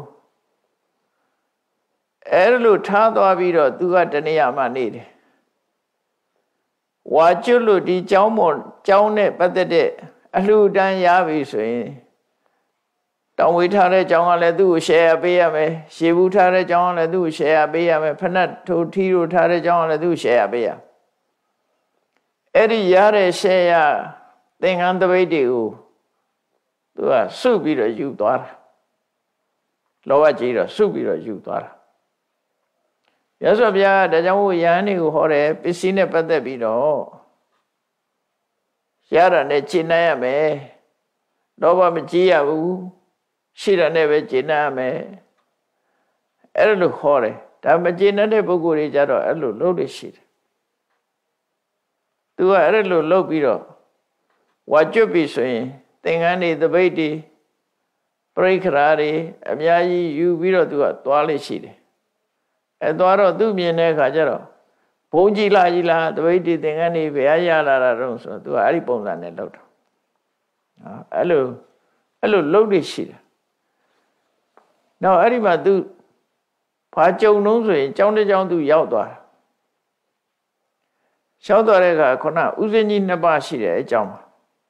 အဲ့လိုထားသွားပြီးတော့သူကတနေရာမှနေတယ်ဝါကျွတ်လို့ဒီကြောင်းပေါ်ကြောင်းနဲ့ပတ်သက်တဲ့အလှူဒန်းရပြီဆိုရင်တောင်းဝေးထားတဲ့ကြောင်းကလည်းသူ့ကို share ပေးရမယ်ရှေးဘူးထားတဲ့ကြောင်းကလည်းသူ့ကို share ပေးရမယ်ဖနက်ထိုးထီးတို့ထားတဲ့ကြောင်းကလည်းသူ့ကို share ပေးရအဲ့ဒီရတဲ့ share သင်္ကန်းတပိတ်တွေကိုသူကစုပြီးတော့ယူသွားတာလောဘကြီးတော့စုပြီးတော့ယူသွားတာရသော်ဗျာဒါကြောင့်မို့ယဟန်တွေကိုဟောတယ်ပစ္စည်းနဲ့ပတ်သက်ပြီးတော့ရတာနဲ့ကျင့်နိုင်ရမယ်လောဘမကြီးရဘူးရှိတာနဲ့ပဲကျင့်နိုင်ရမယ်အဲ့လိုခေါ်တယ်ဒါမကျင့်တဲ့ပုဂ္ဂိုလ်တွေကြတော့အဲ့လိုလုပ်လို့ရှိတယ်သူကအဲ့လိုလုပ်ပြီးတော့ဝါကျွတ်ပြီဆိုရင်သင်္ကန်းတွေတပိတ်တွေပရိခရာတွေအများကြီးယူပြီးတော့သူကသွားလိမ့်ရှိတယ်အဲသွားတော့သူမြင်တဲ့အခါကျတော့ဘုံကြီးလားတပိတ်တွေသင်္ကန်းတွေဘယ်ရလာတာတော့ဆိုတော့သူကအဲ့ဒီပုံစံနဲ့လုပ်တာအဲ့လိုလုပ်နေရှိတယ်နောက်အဲ့ဒီမှာသူဘာကြုံလုံးဆိုရင်ကျောင်းတစ်ကျောင်းသူရောက်သွားတာရောက်သွားတဲ့အခါခုနဥစဉ်ကြီးနှစ်ပါးရှိတယ်အကျောင်းမှာ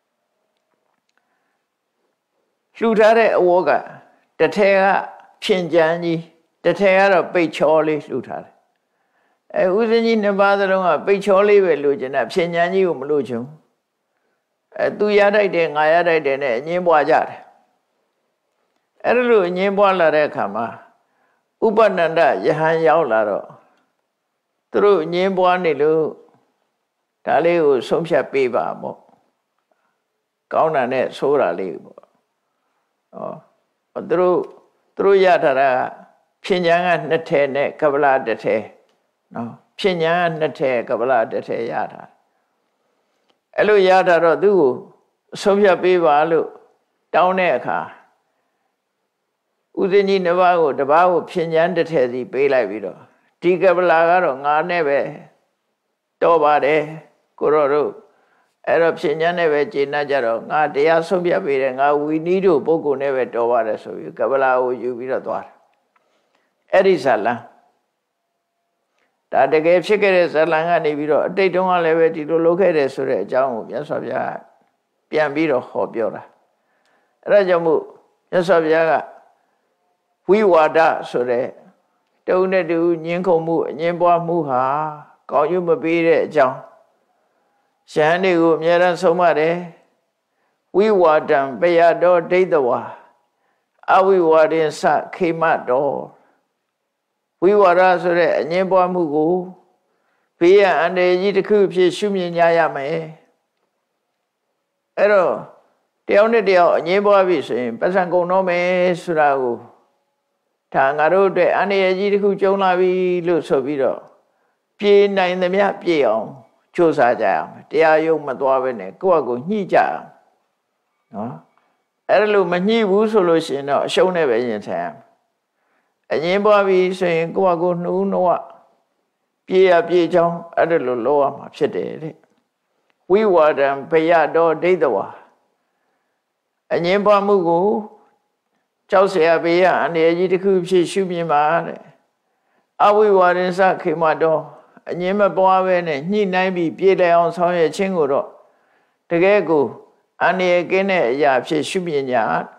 လှူထားတဲ့အဝေါကတထဲကဖြင်ကြမ်းကြီးတထဲကတော့ပိတ်ချောလေးလှူထားတယ်ဥစဉ်ကြီးနှစ်ပါးသလုံးကပိတ်ချောလေးပဲလှူချင်တာဖြင်ကြမ်းကြီးကိုမလှူချင်သူရတိုက်တယ်ငါရတိုက်တယ်နဲ့အငင်းပွားကြတယ်အဲ့လိုအငင်းပွားလာတဲ့အခါမှာဥပနန္ဒယဟန်ရောက်လာတော့သူတို့အငင်းပွားနေလို့ဒါလေးကိုဆုံးဖြတ်ပေးပါပေါ့ကောင်းတာနဲ့ဆိုးတာလေးပေါ့သူတို့ရထားတာဖြဉ္ဉံက2ထဲနဲ့ကပလ1ထဲနော်ဖြဉ္ဉံက2ထဲကပလ1ထဲရတာအဲ့လိုရတာတော့သူ့ကိုဆုံးဖြတ်ပေးပါလို့တောင်းတဲ့အခါဥစဉ်ကြီးတစ်ပါးကိုဖြဉ္ဉံ1ထဲစီပေးလိုက်ပြီးတော့ဒီကပလကတော့ငါနဲ့ပဲတော်ပါတယ်ကိုရောတို့အဲ့တော့ဖြဉ္ဉံနဲ့ပဲကျေနပ်ကြတော့ငါတရားဆုံးဖြတ်ပေးတယ်ငါဝီနီးတို့ပုဂ္ဂိုလ်နဲ့ပဲတော်ပါတယ်ဆိုပြီးကပလကိုယူပြီးတော့သွားတယ်အဲ့ဒီဇာလံဒါတကယ်ဖြစ်ခဲ့တဲ့ဇာလံကနေပြီးတော့အတိတ်တုန်းကလည်းပဲဒီလိုလုပ်ခဲ့တယ်ဆိုတဲ့အကြောင်းကိုမြတ်စွာဘုရားပြန်ပြီးတော့ဟောပြောတာအဲ့ဒါကြောင့်မို့မြတ်စွာဘုရားကဝိဝါဒဆိုတဲ့တုံးနဲ့တူညှင်းခုန်မှုအငင်းပွားမှုဟာကောင်းကျိုးမပေးတဲ့အကြောင်းယဟန်တွေကိုအမြဲတမ်းဆုံးမတယ်ဝိဝါဒံပယတောဒိဋ္ဌဝါအဝိဝါဒင်္စခေမတောဝိဝါဒဆိုတဲ့အငင်းပွားမှုကိုဘေးရန်အန္တရာယ်ကြီးတစ်ခုဖြစ်ရှုမြင်ကြရမယ်အဲ့တော့တယောက်နဲ့တယောက်အငင်းပွားပြီဆိုရင်ပတ်စံကုန်တော့မယ်ဆိုတာကိုဒါငါတို့အတွက်အန္တရာယ်ကြီးတစ်ခုကြုံလာပြီလို့ဆိုပြီးတော့ပြေနိုင်သမျှပြေအောင်ကြိုးစားကြရမယ်တရားရုံမသွားဘဲနဲ့ကိုယ့်အကိုညှိကြအောင်နော်အဲ့လိုမညှိဘူးဆိုလို့ရှိရင်တော့အရှုံးနဲ့ပဲရင်ဆိုင်ရမယ်အငင်းပွားပြီဆိုရင်ကိုယ့်အကိုနှူးနှောပြေရပြေချောင်းအဲ့လိုလုပ်ရမှာဖြစ်တယ်တဲ့ဝိဝါဒံဘယတောဒိဋ္ဌဝါအငင်းပွားမှုကိုကြောက်เสียဘေးရအန္တရာယ်ကြီးတစ်ခုဖြစ်ရှုမြင်ပါတဲ့အဝိဝါဒင်္စခေမတောအငင်းမပွားပဲနဲ့ညှိနှိုင်းပြီးပြေလည်အောင်ဆောင်ရွက်ခြင်းကိုတော့တကယ်ကိုအန္တရာယ်ကင်းတဲ့အရာဖြစ်ရှုမြင်ကြ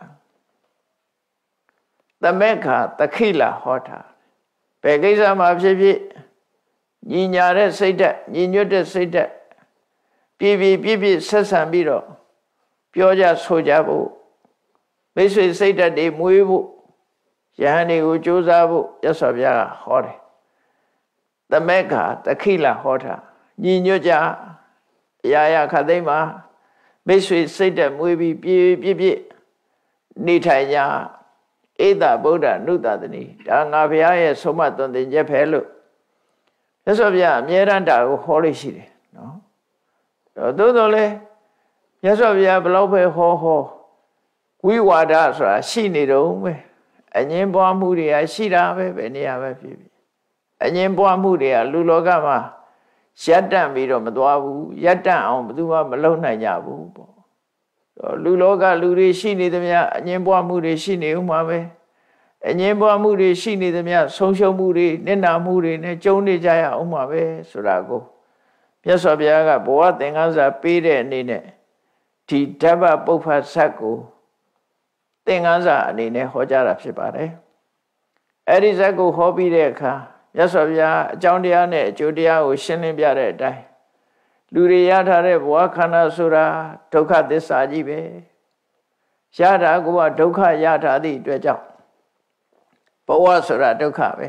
သမက္ခသခိလဟောတာဘယ်ကိစ္စမှာဖြစ်ဖြစ်ညီညာတဲ့စိတ်ဓာတ်ညီညွတ်တဲ့စိတ်ဓာတ်ပြည့်ဆက်ဆံပြီးတော့ပြောကြဆိုကြဖို့မိတ်ဆွေစိတ်ဓာတ်တွေမွေးဖို့ယဟန်တွေကိုကြိုးစားဖို့ရသော်ဘုရားကဟောတယ်သမက္ခသခိလဟောတာညီညွတ်ကြအရာခတ်သိမ်းမှာမိတ်ဆွေစိတ်ဓာတ်မွေးပြီးပြည့်နေထိုင်ကြဧတဗုဒ္ဓနုတတနိဒါငါဘုရားရဲ့ဆုံးမသွန်သင်ချက်ပဲလို့ရသော်ဘုရားအမြဲတမ်းဒါကိုဟောလို့ရှိတယ်နော်သို့တော်လည်းရသော်ဘုရားဘလောက်ပဲဟောဝိဝါဒဆိုတာရှိနေတော့ပဲအငင်းပွားမှုတွေကရှိတာပဲဘယ်နေရာပဲဖြစ်ဖြစ်အငင်းပွားမှုတွေကလူလောကမှာရပ်တန့်ပြီးတော့မသွားဘူးရပ်တန့်အောင်ဘယ်သူမှမလုပ်နိုင်ကြဘူးပေါ့လူလောကလူတွေရှိနေသမျှအငြင်းပွားမှုတွေရှိနေဥမှာပဲအငြင်းပွားမှုတွေရှိနေသမျှဆုံးရှုံးမှုတွေနစ်နာမှုတွေနဲ့ကြုံနေကြရအောင်မှာပဲဆိုတာကိုမြတ်စွာဘုရားကဘဝသင်္ကန်းစာပေးတဲ့အနေနဲ့ဒီဓမ္မပုပ္ပဇတ်ကိုသင်္ကန်းစာအနေနဲ့ဟောကြားတာဖြစ်ပါတယ်အဲ့ဒီဇတ်ကိုဟောပြီးတဲ့အခါမြတ်စွာဘုရားအကြောင်းတရားနဲ့အကျိုးတရားကိုရှင်းလင်းပြတဲ့အတိုင်းလူတွေရထားတဲ့ဘဝခန္ဓာဆိုတာဒုက္ခသစ္စာကြီးပဲရတာကဒုက္ခရထားသည့်အတွက်ကြောင့်ဘဝဆိုတာဒုက္ခပဲ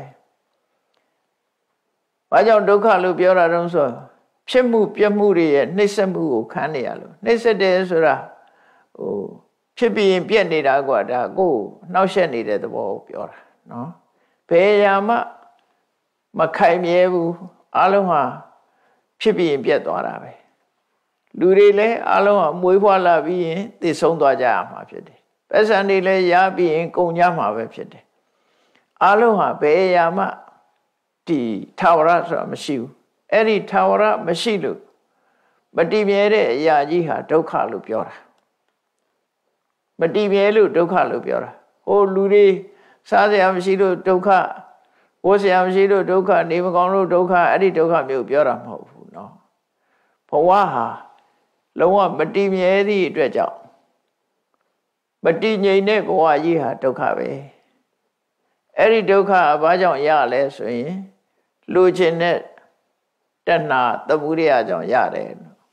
ဘာကြောင့်ဒုက္ခလို့ပြောတာတုံးဆိုဖြစ်မှုပြမှုတွေရဲ့နှိမ့်ဆက်မှုကိုခံနေရလို့နှိမ့်ဆက်တယ်ဆိုတာဖြစ်ပြီးရင်ပြက်နေတာကဒါကိုနှောက်ယှက်နေတဲ့သဘောကိုပြောတာနော်ဘယ်ရာမှမခိုင်မြဲဘူးအလုံးဟာဖြစ်ပြီးရင်ပြက်သွားတာပဲလူတွေလည်းအလုံးဟာမွေးဖွားလာပြီးရင်သိဆုံးသွားကြရမှာဖြစ်တယ်ပတ်စံတွေလည်းရပြီးရင်ကုန်ကြမှာပဲဖြစ်တယ်အလုံးဟာဘယ်ရာမှဒီထာဝရဆိုတာမရှိဘူးအဲ့ဒီထာဝရမရှိလို့မတည်မြဲတဲ့အရာကြီးဟာဒုက္ခလို့ပြောတာမတည်မြဲလို့ဒုက္ခလို့ပြောတာဟိုလူတွေစားစရာမရှိလို့ဒုက္ခဝတ်စရာမရှိလို့ဒုက္ခနေမကောင်းလို့ဒုက္ခအဲ့ဒီဒုက္ခမျိုးပြောတာမဟုတ်ဘူးเนาะဘဝဟာလုံးဝမတည်မြဲသည့်အတွက်ကြောင့်မတည်ငြိမ်တဲ့ဘဝကြီးဟာဒုက္ခပဲအဲ့ဒီဒုက္ခဘာကြောင့်ရလဲဆိုရင်လူချင်းတဲ့တဏှာသမုဒယကြောင့်ရတယ်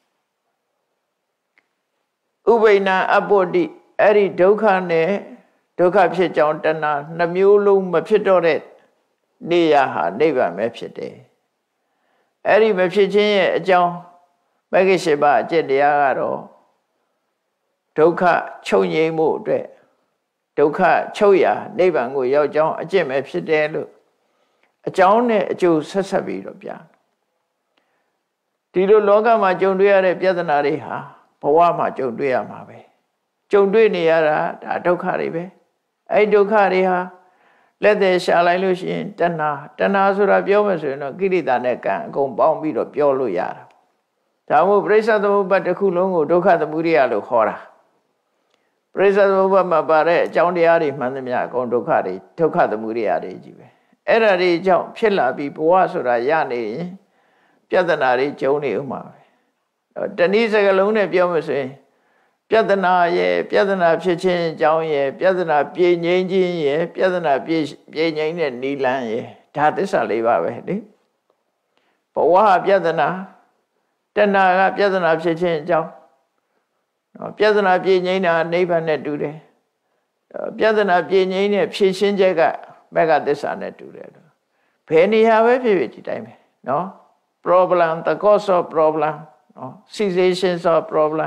ဥပိ္ပနာအပုဒ္ဓိအဲ့ဒီဒုက္ခနဲ့ဒုက္ခဖြစ်ကြောင်းတဏှာနှမျိုးလုံးမဖြစ်တော့တဲ့နေရဟာနိဗ္ဗာန်ပဲဖြစ်တယ်အဲ့ဒီမဖြစ်ခြင်းရဲ့အကြောင်းမဂ္ဂင်၈ပါးအကျင့်တရားကတော့ဒုက္ခချုပ်ငြိမ်းမှုအတွက်ဒုက္ခချုပ်ရာနိဗ္ဗာန်ကိုရောက်ကြောင်းအကျင့်ပဲဖြစ်တယ်လို့အကြောင်းနဲ့အကျိုးဆက်ဆက်ပြီးတော့ပြဒီလိုလောကမှာကြုံတွေ့ရတဲ့ပြဿနာတွေဟာဘဝမှာကြုံတွေ့ရမှာပဲကြုံတွေ့နေရတာဒါဒုက္ခတွေပဲအဲ့ဒုက္ခတွေဟာလက်သေးရှာလိုက်လို့ရှိရင်တဏှာဆိုတာပြောမယ်ဆိုရင်တော့ကိလေသာနဲ့ကံအကုန်ပေါင်းပြီးတော့ပြောလို့ရတာဒါမို့ပရိစ္ဆေသမုပ္ပါဒ်တစ်ခုလုံးကိုဒုက္ခသမုဒယလို့ခေါ်တာပရိစ္ဆေသမုပ္ပါဒ်မှာပါတဲ့အကြောင်းတရားတွေမှန်သမျှအကုန်ဒုက္ခတွေဒုက္ခသမုဒယတွေကြီးပဲအဲ့ဒါတွေကြောင့်ဖြစ်လာပြီးဘဝဆိုတာရနေရင်ပြဿနာတွေကျုံနေဥမှာပဲတနည်းစကားလုံးနဲ့ပြောမယ်ဆိုရင်ပြဿနာရဲ့ပြဿနာဖြစ်ခြင်းအကြောင်းရဲ့ပြဿနာပြေငြိမ်းခြင်းရဲ့ပြဿနာပြေငြိမ်းတဲ့နိလန်းရဲ့ဒါသစ္စာ၄ပါးပဲလေဘဝပြဿနာတဏှာကပြဿနာဖြစ်ခြင်းအကြောင်းပြဿနာပြေငြိမ်းတာနိဗ္ဗာန်နဲ့တူတယ်ပြဿနာပြေငြိမ်းတဲ့ဖြေရှင်းချက်ကမဂ္ဂသစ္စာနဲ့တူတယ်ဘယ်နေရာပဲဖြစ်ဖြစ်ဒီတိုင်းပဲနော် problem the cause of problem နော် cessations of problem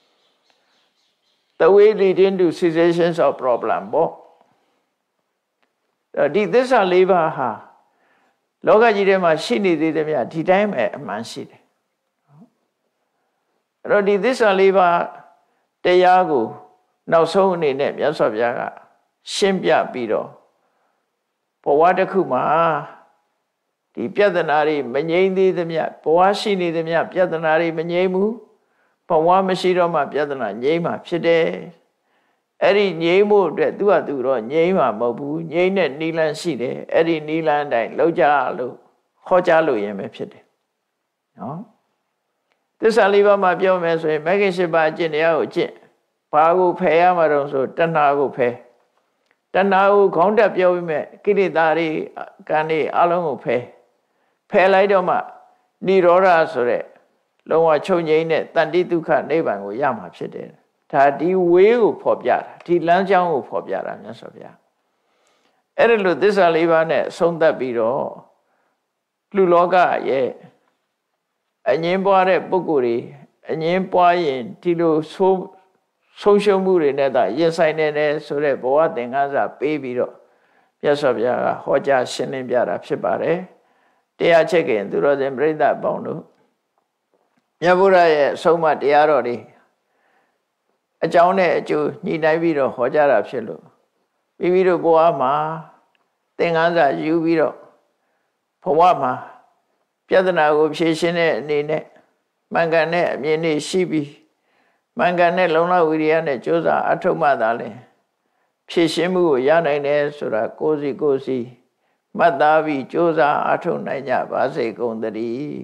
the way leading to cessations of problem ပေါ့ဒီသစ္စာ၄ပါးဟာလောကကြီးထဲမှာရှိနေသေးတယ်ဗျဒီတိုင်းပဲအမှန်ရှိတယ်အဲ့တော့ဒီသစ္စာ၄ပါးတရားကိုနောက်ဆုံးအနေနဲ့မြတ်စွာဘုရားကရှင်းပြပြီးတော့ဘဝတစ်ခုမှာဒီပြဿနာတွေမငြိမ်းသေးသမျှဘဝရှိနေသမျှပြဿနာတွေမငြိမ်းဘူးဘဝမရှိတော့မှပြဿနာငြိမ်းမှာဖြစ်တယ်အဲ့ဒီငြိမ်းမှုအတွက်သူ့ဟာသူတော့ငြိမ်းမှာမဟုတ်ဘူးငြိမ်းတဲ့နိလန်းရှိတယ်အဲ့ဒီနိလန်းတိုင်းလောက်ကြလို့ခေါ်ကြလို့ရင်ပဲဖြစ်တယ်နော်သစ္စာ၄ပါးမှာပြောမယ်ဆိုရင်မဂ္ဂင်၈ပါးအကျင့်တရားကိုကျင့်ဘာကိုဖယ်ရမှာတော့ဆိုတဏှာကိုဖယ်တဏှာကိုခေါင်းတက်ပြောပြီးမဲ့ကိလေသာတွေကံတွေအလုံးကိုဖယ်လိုက်တော့မှនិရောဓဆိုတဲ့လုံးဝချုပ်ငြိမ်းတဲ့တန်တိဒုက္ခနိဗ္ဗာန်ကိုရမှာဖြစ်တယ်ဒါဒီဝေးကိုဖော်ပြတာဒီလမ်းကြောင်းကိုဖော်ပြတာမြတ်စွာဘုရားအဲ့ဒါလို့သစ္စာ၄ပါးနဲ့ဆုံးသက်ပြီးတော့လူလောကရဲ့အငြင်းပွားတဲ့ပုဂ္ဂိုလ်တွေအငြင်းပွားရင်ဒီလိုဆုံးရှုံးမှုတွေနဲ့သာရင်ဆိုင်နေတယ်ဆိုတဲ့ဘဝသင်္ကန်းစာပေးပြီးတော့မြတ်စွာဘုရားကဟောကြားရှင်းလင်းပြတာဖြစ်ပါတယ်တရားချက်ခင်သူတော်စင်ပြိဿပေါင်းတို့မြတ်ဗုဒ္ဓရဲ့အဆုံးအမတရားတော်တွေအကြောင်းနဲ့အကျိုးညှိနှိုင်းပြီးတော့ဟောကြားတာဖြစ်လို့မိမိတို့ဘဝမှာသင်္ကန်းစာယူပြီးတော့ဘဝမှာပြဿနာကိုဖြေရှင်းတဲ့အနေနဲ့မှန်ကန်တဲ့အမြင်တွေရှိပြီးမှန်ကန်တဲ့လုံလဝိရိယနဲ့ကြိုးစားအထောက်မှသာလဲဖြည့်ရှင်းမှုကိုရနိုင်တယ်ဆိုတာကိုယ်စီမှတ်သားပြီးကြိုးစားအထောက်နိုင်ကြပါစေကုန်သတည်း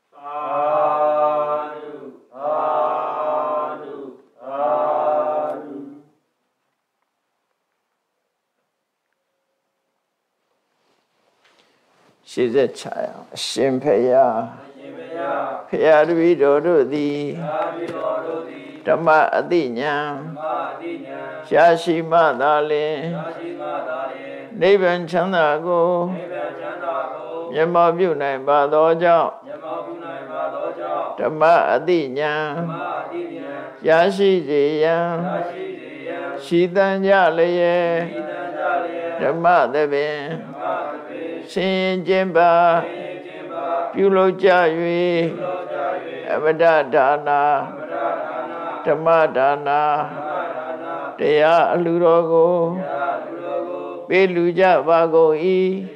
ရှေ့ဆက်ချရအောင်အရှင်ဖေယဖေယတပည့်တော်တို့သည်ဓမ္မအတိညာရှားရှိမှသာလင်နိဗ္ဗာန်ချမ်းသာကိုမျက်မှောက်ပြုနိုင်ပါသောကြောင့်ဓမ္မအတိညာရရှိစေရန်ရှိတန်ကြလျက်ဓမ္မသဘင်ဆင်ကျင်ပါပြုလုပ်ကြ၍အမတဒါနာဓမ္မဒါနာတရားအလှတော်ကိုပေးလူကြပါကုန်၏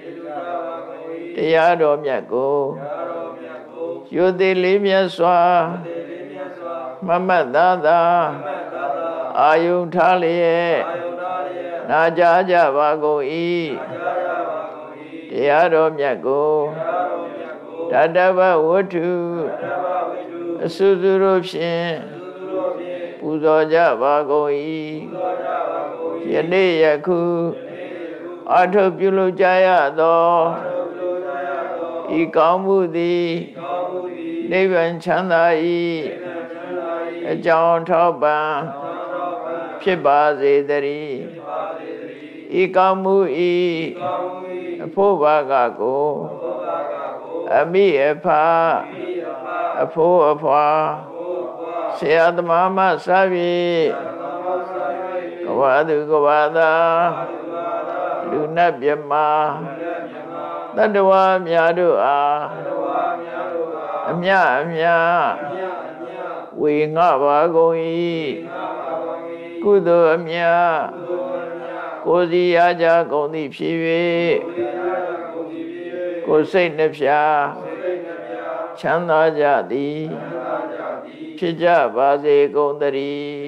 တရားတော်မြတ်ကိုရိုသေလေးမြတ်စွာမမတ်သာအာယုထားလျက်နာကြားကြပါကုန်၏တရားတော်မြတ်ကိုတတဗဝတ္ထုအစုစုတို့ဖြင့်ပူဇော်ကြပါကုန်၏ယနေ့ယခုအထုပြုလုပ်ကြရသောဤကောင်းမှုသည်နိဗ္ဗာန်ချမ်းသာ၏အကြောင်းထောက်ပံ့ဖြစ်ပါစေတည်းဤကောင်းမှု၏အဖို့ဘာကကိုအမိအဖအဖို့အဖွာဆရာသမားမစပြီးကဝါသူကဝါသာလူနတ်မြမတတ္တဝါများတို့အားအမြဝေငှပါကုန်၏ကုသိုလ်အမြကိုယ်စီရကြကုန်သည်ဖြစ်၍ကိုယ်စိတ်နှဖျားချမ်းသာကြသည်ဖြစ်ကြပါစေကုန်သတည်း